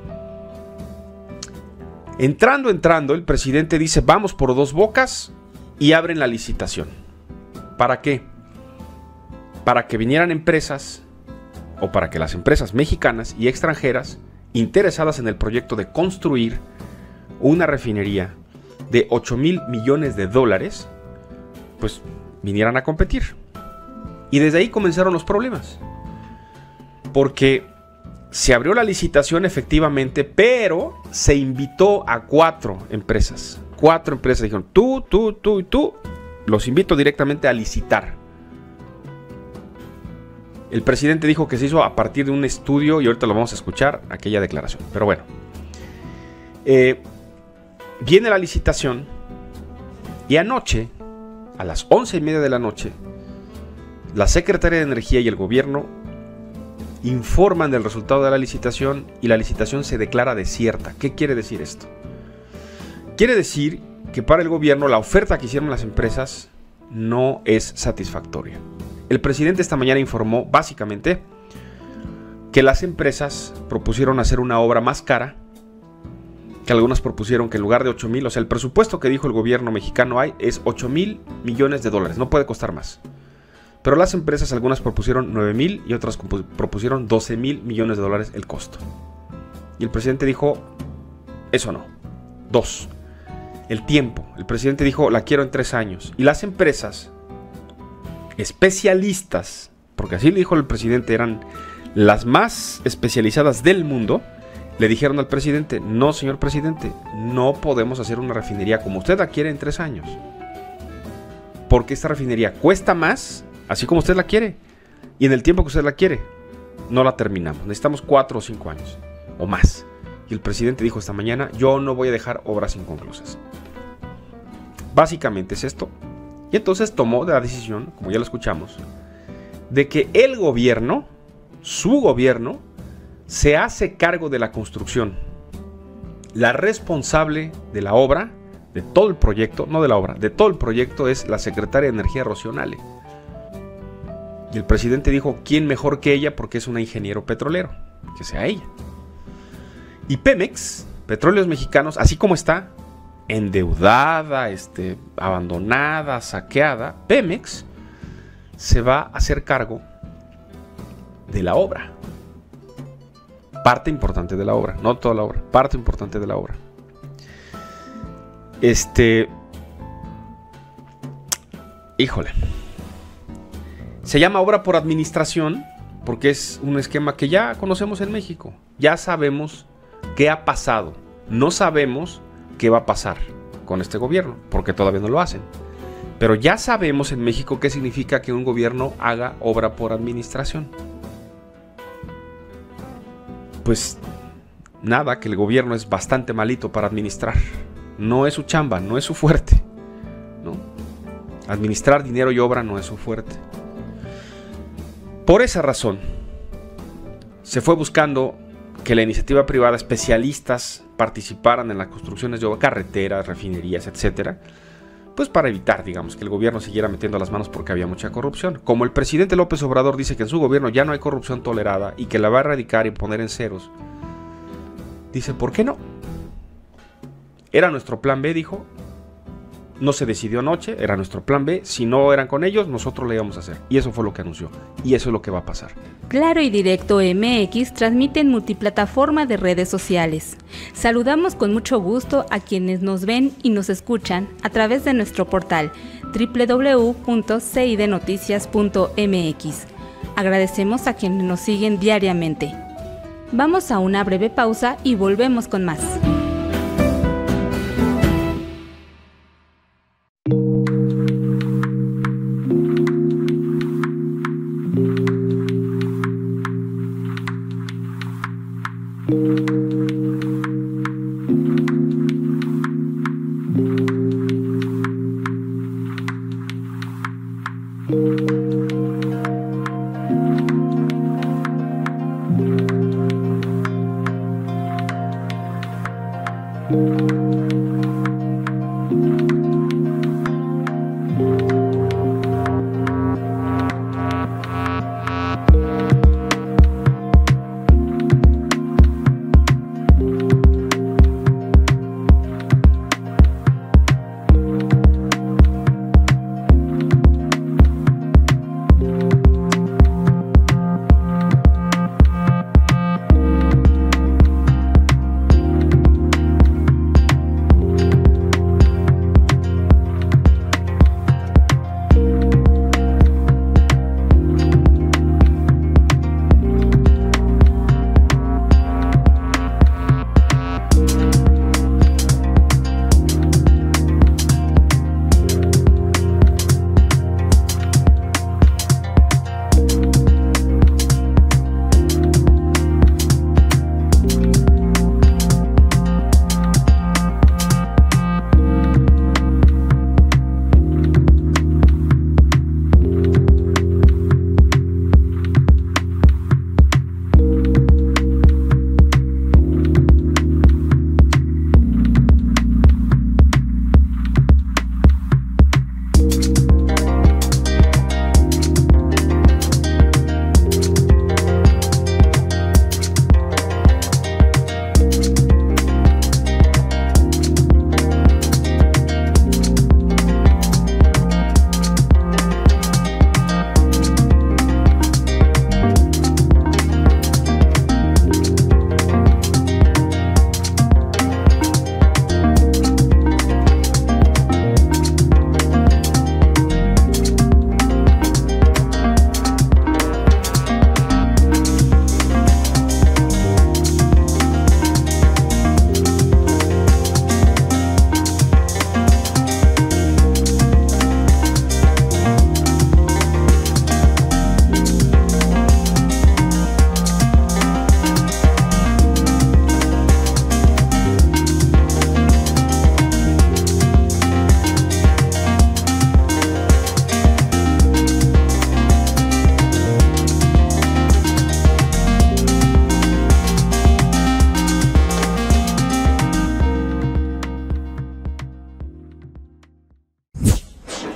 Entrando, el presidente dice, vamos por Dos Bocas, y abren la licitación. ¿Para qué? Para que vinieran empresas, o para que las empresas mexicanas y extranjeras interesadas en el proyecto de construir una refinería de $8,000 millones, pues vinieran a competir. Y desde ahí comenzaron los problemas. Porque se abrió la licitación efectivamente, pero se invitó a 4 empresas. 4 empresas dijeron, tú y tú, los invito directamente a licitar. El presidente dijo que se hizo a partir de un estudio, y ahorita lo vamos a escuchar, aquella declaración. Pero bueno, viene la licitación, y anoche, a las 11:30 de la noche, la Secretaría de Energía y el gobierno informan del resultado de la licitación, y la licitación se declara desierta. ¿Qué quiere decir esto? Quiere decir que para el gobierno la oferta que hicieron las empresas no es satisfactoria. El presidente esta mañana informó básicamente que las empresas propusieron hacer una obra más cara, que algunas propusieron que en lugar de 8,000, o sea, el presupuesto que dijo el gobierno mexicano es $8,000 millones, no puede costar más. Pero las empresas, algunas propusieron 9,000 y otras propusieron $12,000 millones el costo. Y el presidente dijo, eso no. 2, el tiempo. El presidente dijo, la quiero en 3 años. Y las empresas especialistas, porque así le dijo el presidente, eran las más especializadas del mundo, le dijeron al presidente, no, señor presidente, no podemos hacer una refinería como usted la quiere en 3 años. Porque esta refinería cuesta más, así como usted la quiere, y en el tiempo que usted la quiere, no la terminamos. Necesitamos 4 o 5 años, o más. Y el presidente dijo esta mañana, yo no voy a dejar obras inconclusas. Básicamente es esto. Y entonces tomó la decisión, como ya lo escuchamos, de que el gobierno, su gobierno, se hace cargo de la construcción. La responsable de la obra, de todo el proyecto, no de la obra, de todo el proyecto es la secretaria de Energía, Rocío Nale. Y el presidente dijo, ¿quién mejor que ella? Porque es una ingeniero petrolero, que sea ella. Y Pemex, Petróleos Mexicanos, así como está, endeudada, abandonada, saqueada, Pemex se va a hacer cargo de la obra. Parte importante de la obra, no toda la obra, parte importante de la obra. Híjole. Se llama obra por administración porque es un esquema que ya conocemos en México. Ya sabemos qué ha pasado. No sabemos qué va a pasar con este gobierno, porque todavía no lo hacen. Pero ya sabemos en México qué significa que un gobierno haga obra por administración. Pues nada, que el gobierno es bastante malito para administrar. No es su chamba, no es su fuerte, ¿no? Administrar dinero y obra no es su fuerte. Por esa razón, se fue buscando que la iniciativa privada, especialistas, participaran en las construcciones de carreteras, refinerías, etcétera, pues para evitar, digamos, que el gobierno siguiera metiendo las manos porque había mucha corrupción. Como el presidente López Obrador dice que en su gobierno ya no hay corrupción tolerada y que la va a erradicar y poner en ceros, dice, ¿por qué no? Era nuestro plan B, dijo. No se decidió anoche, era nuestro plan B. Si no eran con ellos, nosotros le íbamos a hacer. Y eso fue lo que anunció. Y eso es lo que va a pasar. Claro y Directo MX transmite en multiplataforma de redes sociales. Saludamos con mucho gusto a quienes nos ven y nos escuchan a través de nuestro portal www.cidnoticias.mx. Agradecemos a quienes nos siguen diariamente. Vamos a una breve pausa y volvemos con más.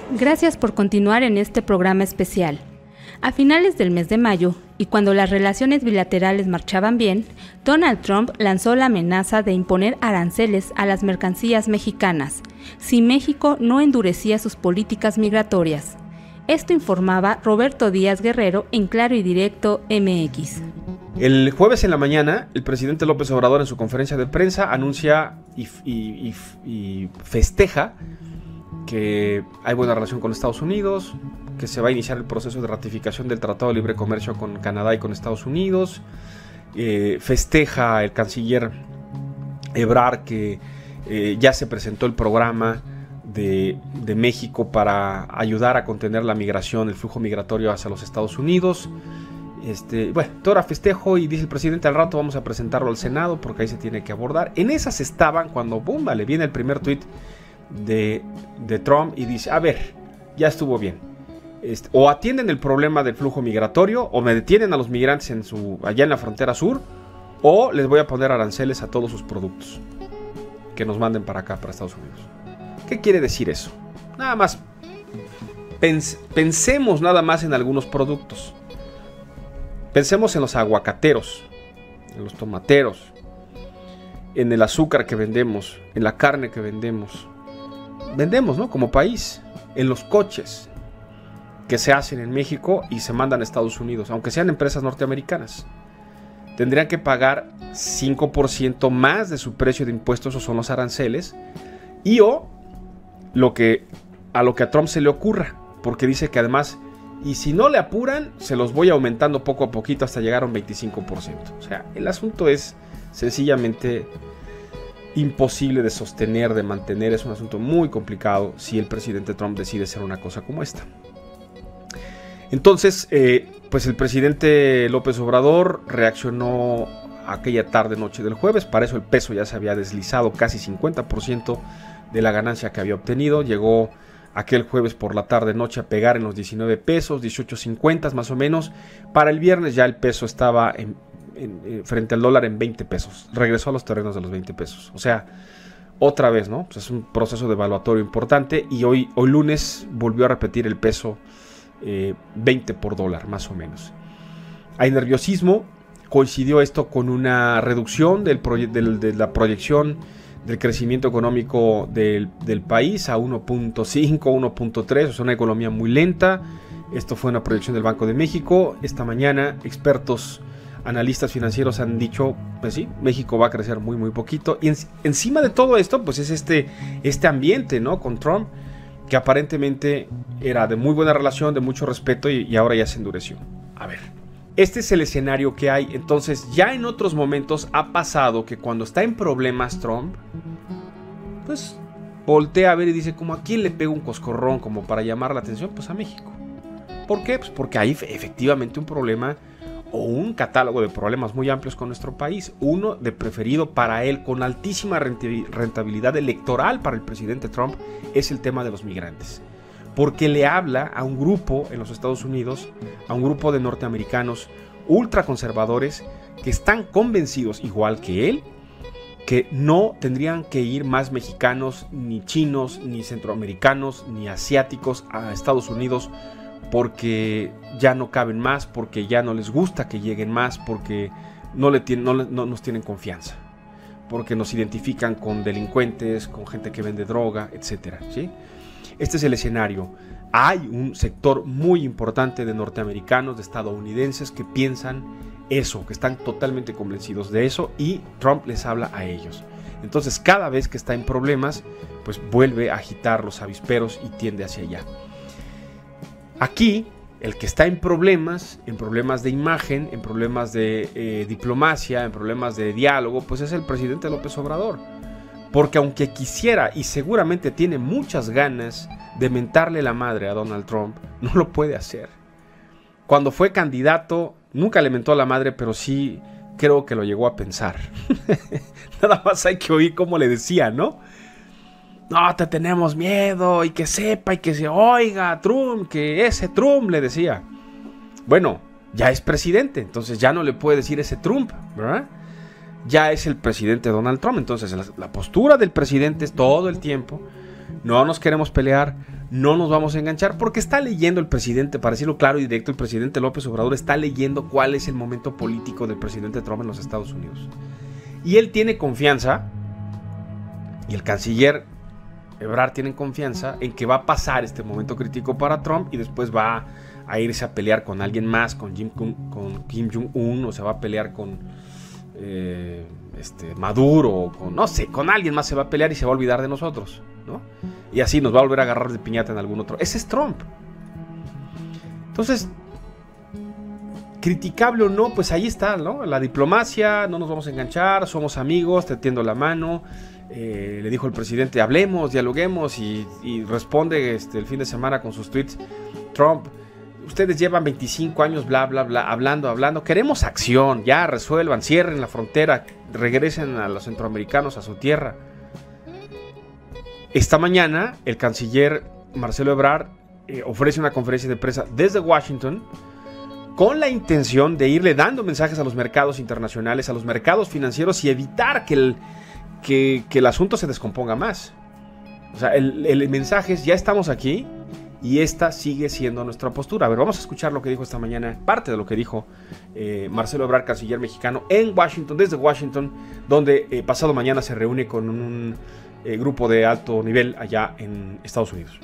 Gracias por continuar en este programa especial. A finales del mes de mayo, y cuando las relaciones bilaterales marchaban bien, Donald Trump lanzó la amenaza de imponer aranceles a las mercancías mexicanas, si México no endurecía sus políticas migratorias. Esto informaba Roberto Díaz Guerrero en Claro y Directo MX. El jueves en la mañana, el presidente López Obrador en su conferencia de prensa anuncia y festeja que hay buena relación con Estados Unidos, que se va a iniciar el proceso de ratificación del Tratado de Libre Comercio con Canadá y con Estados Unidos. Festeja el canciller Ebrard que ya se presentó el programa de México para ayudar a contener la migración, el flujo migratorio hacia los Estados Unidos. Bueno, todo era festejo y dice el presidente, al rato vamos a presentarlo al Senado porque ahí se tiene que abordar. En esas estaban cuando, ¡bum!, vale, viene el primer tuit de Trump y dice, a ver, ya estuvo bien. O atienden el problema del flujo migratorio, o me detienen a los migrantes allá en la frontera sur, o les voy a poner aranceles a todos sus productos que nos manden para acá, para Estados Unidos. ¿Qué quiere decir eso? Nada más, pensemos nada más en algunos productos. Pensemos en los aguacateros, en los tomateros, en el azúcar que vendemos, en la carne que vendemos, ¿no? Como país, en los coches que se hacen en México y se mandan a Estados Unidos, aunque sean empresas norteamericanas. Tendrían que pagar 5% más de su precio de impuestos, o son los aranceles, y a lo que a Trump se le ocurra, porque dice que además, y si no le apuran, se los voy aumentando poco a poquito hasta llegar a un 25%. O sea, el asunto es sencillamente imposible de sostener, de mantener. Es un asunto muy complicado si el presidente Trump decide hacer una cosa como esta. Entonces, pues el presidente López Obrador reaccionó aquella tarde-noche del jueves. Para eso el peso ya se había deslizado casi 50% de la ganancia que había obtenido. Llegó aquel jueves por la tarde-noche a pegar en los 19 pesos, 18.50 más o menos. Para el viernes ya el peso estaba frente al dólar en 20 pesos. Regresó a los terrenos de los 20 pesos. O sea, otra vez, ¿no? Pues es un proceso devaluatorio importante y hoy lunes volvió a repetir el peso 20 por dólar, más o menos. Hay nerviosismo. Coincidió esto con una reducción de la proyección del crecimiento económico del país a 1.5, 1.3, o sea, una economía muy lenta. Esto fue una proyección del Banco de México. Esta mañana, expertos, analistas financieros han dicho, pues sí, México va a crecer muy, muy poquito. Y encima de todo esto, pues es este ambiente, ¿no?, con Trump, que aparentemente era de muy buena relación, de mucho respeto, y ahora ya se endureció. A ver, este es el escenario que hay. Entonces, ya en otros momentos ha pasado que cuando está en problemas Trump, pues voltea a ver y dice, como a quién le pega un coscorrón como para llamar la atención, pues a México. ¿Por qué? Pues porque hay efectivamente un problema o un catálogo de problemas muy amplios con nuestro país. Uno de preferido para él, con altísima rentabilidad electoral para el presidente Trump, es el tema de los migrantes. Porque le habla a un grupo en los Estados Unidos, a un grupo de norteamericanos ultraconservadores que están convencidos, igual que él, que no tendrían que ir más mexicanos, ni chinos, ni centroamericanos, ni asiáticos a Estados Unidos, porque ya no caben más, porque ya no les gusta que lleguen más, porque no nos tienen confianza, porque nos identifican con delincuentes, con gente que vende droga, etcétera, ¿sí? Este es el escenario. Hay un sector muy importante de norteamericanos, de estadounidenses, que piensan eso, que están totalmente convencidos de eso, y Trump les habla a ellos. Entonces, cada vez que está en problemas, pues vuelve a agitar los avisperos y tiende hacia allá. Aquí, el que está en problemas de imagen, en problemas de diplomacia, en problemas de diálogo, pues es el presidente López Obrador. Porque aunque quisiera, y seguramente tiene muchas ganas de mentarle la madre a Donald Trump, no lo puede hacer. Cuando fue candidato, nunca le mentó a la madre, pero sí creo que lo llegó a pensar. Nada más hay que oír cómo le decía, ¿no? No, te tenemos miedo, y que sepa, y que se oiga Trump, que ese Trump, le decía. Bueno, ya es presidente, entonces ya no le puede decir ese Trump, ¿verdad? Ya es el presidente Donald Trump. Entonces la postura del presidente es todo el tiempo: no nos queremos pelear, no nos vamos a enganchar, porque está leyendo el presidente, para decirlo claro y directo, el presidente López Obrador está leyendo cuál es el momento político del presidente Trump en los Estados Unidos. Y él tiene confianza, y el canciller Ebrard tiene confianza en que va a pasar este momento crítico para Trump y después va a irse a pelear con alguien más, con Kim Jong-un, o se va a pelear con Maduro, o con alguien más se va a pelear y se va a olvidar de nosotros, ¿no? Y así nos va a volver a agarrar de piñata en algún otro. Ese es Trump. Entonces, criticable o no, pues ahí está, ¿no? La diplomacia, no nos vamos a enganchar, somos amigos, te tiendo la mano. Le dijo el presidente, hablemos, dialoguemos, y responde el fin de semana con sus tweets Trump: ustedes llevan 25 años bla bla bla hablando, queremos acción, ya resuelvan, cierren la frontera, regresen a los centroamericanos a su tierra. Esta mañana el canciller Marcelo Ebrard ofrece una conferencia de prensa desde Washington con la intención de irle dando mensajes a los mercados internacionales, a los mercados financieros, y evitar que el asunto se descomponga más. O sea, el mensaje es: ya estamos aquí y esta sigue siendo nuestra postura. A ver, vamos a escuchar lo que dijo esta mañana, parte de lo que dijo Marcelo Ebrard, canciller mexicano, en Washington, desde Washington, donde pasado mañana se reúne con un grupo de alto nivel allá en Estados Unidos.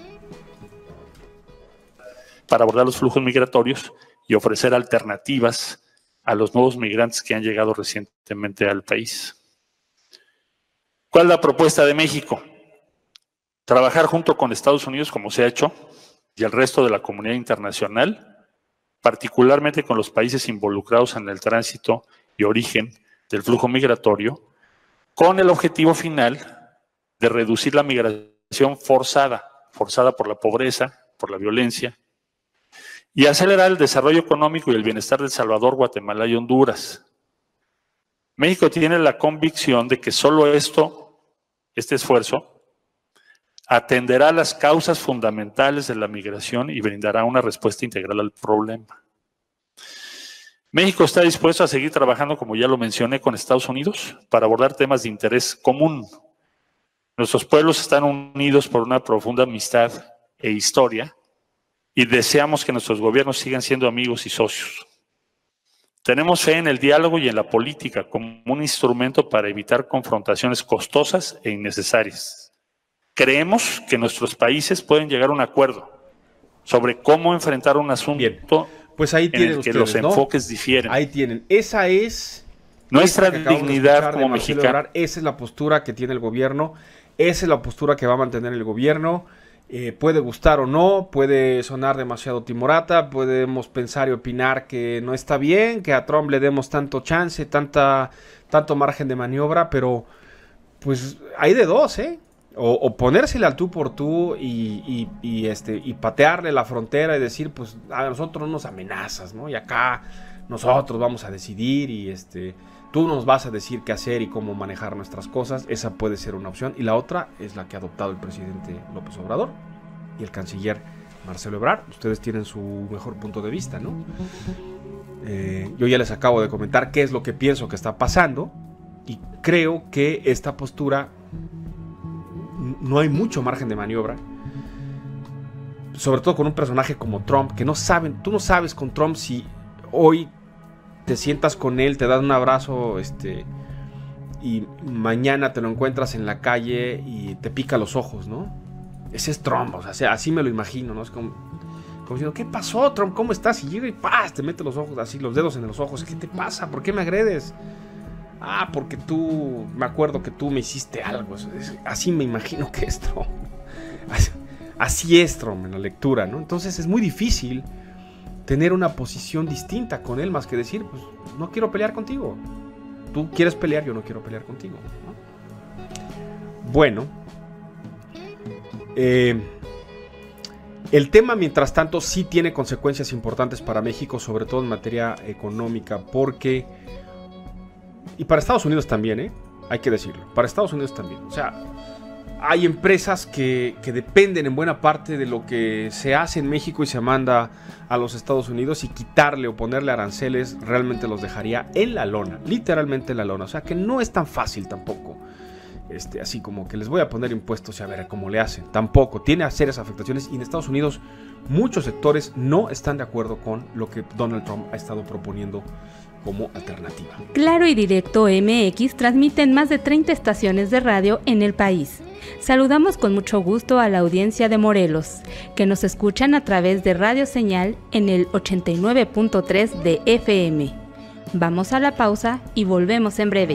Para abordar los flujos migratorios y ofrecer alternativas a los nuevos migrantes que han llegado recientemente al país. ¿Cuál es la propuesta de México? Trabajar junto con Estados Unidos, como se ha hecho, y el resto de la comunidad internacional, particularmente con los países involucrados en el tránsito y origen del flujo migratorio, con el objetivo final de reducir la migración forzada por la pobreza, por la violencia, y acelerar el desarrollo económico y el bienestar de El Salvador, Guatemala y Honduras. México tiene la convicción de que solo este esfuerzo atenderá las causas fundamentales de la migración y brindará una respuesta integral al problema. México está dispuesto a seguir trabajando, como ya lo mencioné, con Estados Unidos para abordar temas de interés común. Nuestros pueblos están unidos por una profunda amistad e historia y deseamos que nuestros gobiernos sigan siendo amigos y socios. Tenemos fe en el diálogo y en la política como un instrumento para evitar confrontaciones costosas e innecesarias. Creemos que nuestros países pueden llegar a un acuerdo sobre cómo enfrentar un asunto. Bien, pues ahí tienen en el que ustedes, los enfoques difieren. Ahí tienen. Esa es nuestra dignidad como mexicanos. Esa es la postura que tiene el gobierno. Esa es la postura que va a mantener el gobierno. Puede gustar o no, puede sonar demasiado timorata, podemos pensar y opinar que no está bien, que a Trump le demos tanto chance, tanto margen de maniobra, pero pues hay de dos, o ponérsele al tú por tú y patearle la frontera y decir, pues a nosotros no nos amenazas, ¿no? Y acá nosotros vamos a decidir y tú nos vas a decir qué hacer y cómo manejar nuestras cosas. Esa puede ser una opción. Y la otra es la que ha adoptado el presidente López Obrador y el canciller Marcelo Ebrard. Ustedes tienen su mejor punto de vista, ¿no? Yo ya les acabo de comentar qué es lo que pienso que está pasando y creo que esta postura no hay mucho margen de maniobra, sobre todo con un personaje como Trump, que tú no sabes con Trump si hoy te sientas con él, te das un abrazo, y mañana te lo encuentras en la calle y te pica los ojos, ¿no? Ese es Trump, o sea, así me lo imagino, ¿no? Es como diciendo, ¿qué pasó, Trump? ¿Cómo estás? Y llega y ¡paz! Te mete los ojos así, los dedos en los ojos. ¿Qué te pasa? ¿Por qué me agredes? Ah, porque me acuerdo que tú me hiciste algo. Así me imagino que es Trump. Así es Trump en la lectura, ¿no? Entonces es muy difícil tener una posición distinta con él, más que decir, pues no quiero pelear contigo. Tú quieres pelear, yo no quiero pelear contigo, ¿no? Bueno, el tema, mientras tanto, sí tiene consecuencias importantes para México, sobre todo en materia económica, porque, y para Estados Unidos también, hay que decirlo, para Estados Unidos también, o sea, hay empresas que dependen en buena parte de lo que se hace en México y se manda a los Estados Unidos, y quitarle o ponerle aranceles realmente los dejaría en la lona, literalmente en la lona. O sea que no es tan fácil tampoco así como que les voy a poner impuestos y a ver cómo le hacen. Tampoco, tiene serias afectaciones, y en Estados Unidos muchos sectores no están de acuerdo con lo que Donald Trump ha estado proponiendo como alternativa. Claro y Directo MX transmite en más de 30 estaciones de radio en el país. Saludamos con mucho gusto a la audiencia de Morelos, que nos escuchan a través de Radio Señal en el 89.3 de FM. Vamos a la pausa y volvemos en breve.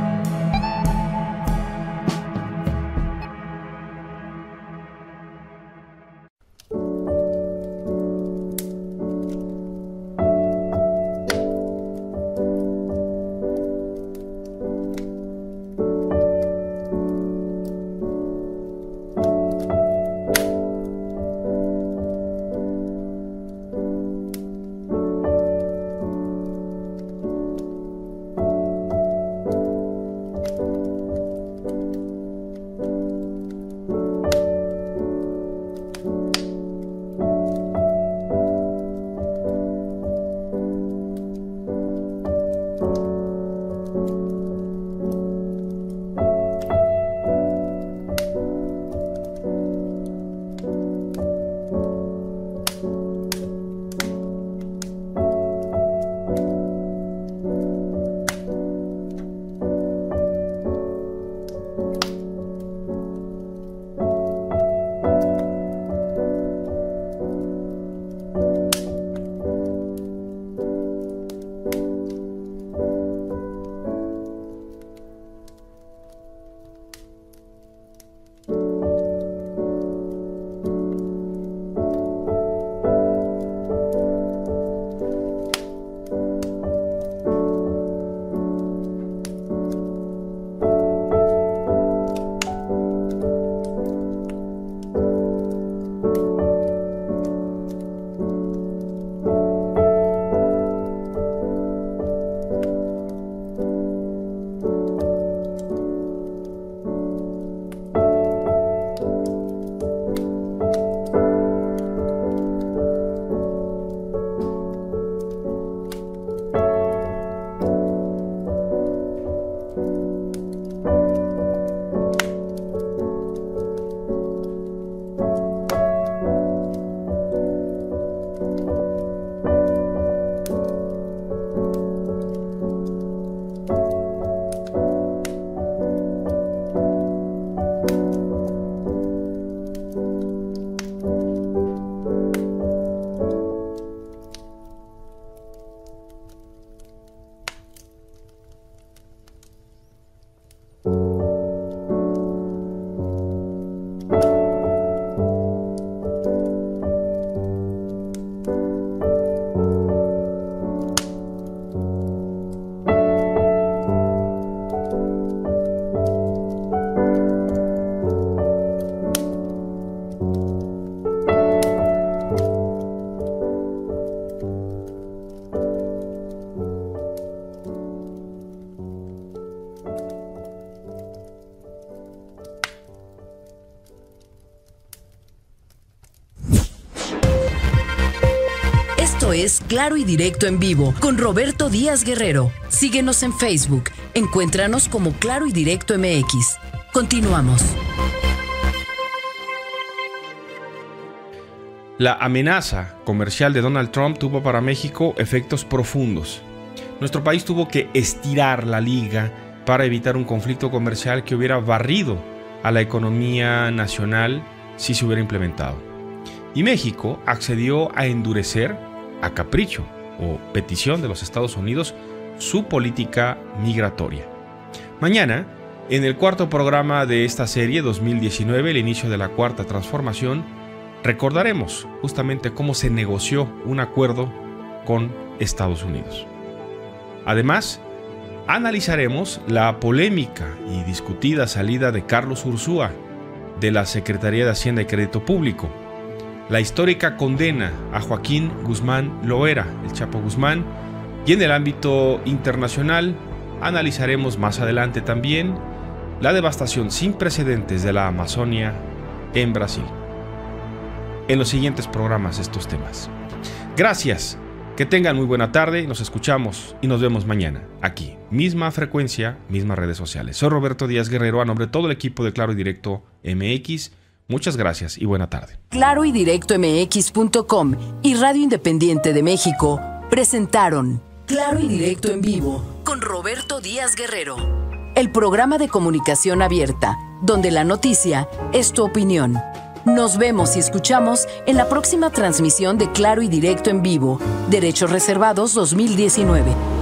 Esto es Claro y Directo en Vivo con Roberto Díaz Guerrero. Síguenos en Facebook. Encuéntranos como Claro y Directo MX. Continuamos. La amenaza comercial de Donald Trump tuvo para México efectos profundos. Nuestro país tuvo que estirar la liga para evitar un conflicto comercial que hubiera barrido a la economía nacional si se hubiera implementado. Y México accedió a endurecer, a capricho o petición de los Estados Unidos, su política migratoria. Mañana, en el cuarto programa de esta serie 2019, el inicio de la cuarta transformación, recordaremos justamente cómo se negoció un acuerdo con Estados Unidos. Además, analizaremos la polémica y discutida salida de Carlos Ursúa de la Secretaría de Hacienda y Crédito Público, la histórica condena a Joaquín Guzmán Loera, el Chapo Guzmán, y en el ámbito internacional analizaremos más adelante también la devastación sin precedentes de la Amazonia en Brasil. En los siguientes programas estos temas. Gracias Que tengan muy buena tarde, nos escuchamos y nos vemos mañana, aquí, misma frecuencia, mismas redes sociales. Soy Roberto Díaz Guerrero, a nombre de todo el equipo de Claro y Directo MX, muchas gracias y buena tarde. Claro y Directo MX.com y Radio Independiente de México presentaron Claro y Directo en vivo con Roberto Díaz Guerrero, el programa de comunicación abierta, donde la noticia es tu opinión. Nos vemos y escuchamos en la próxima transmisión de Claro y Directo en vivo, Derechos Reservados 2019.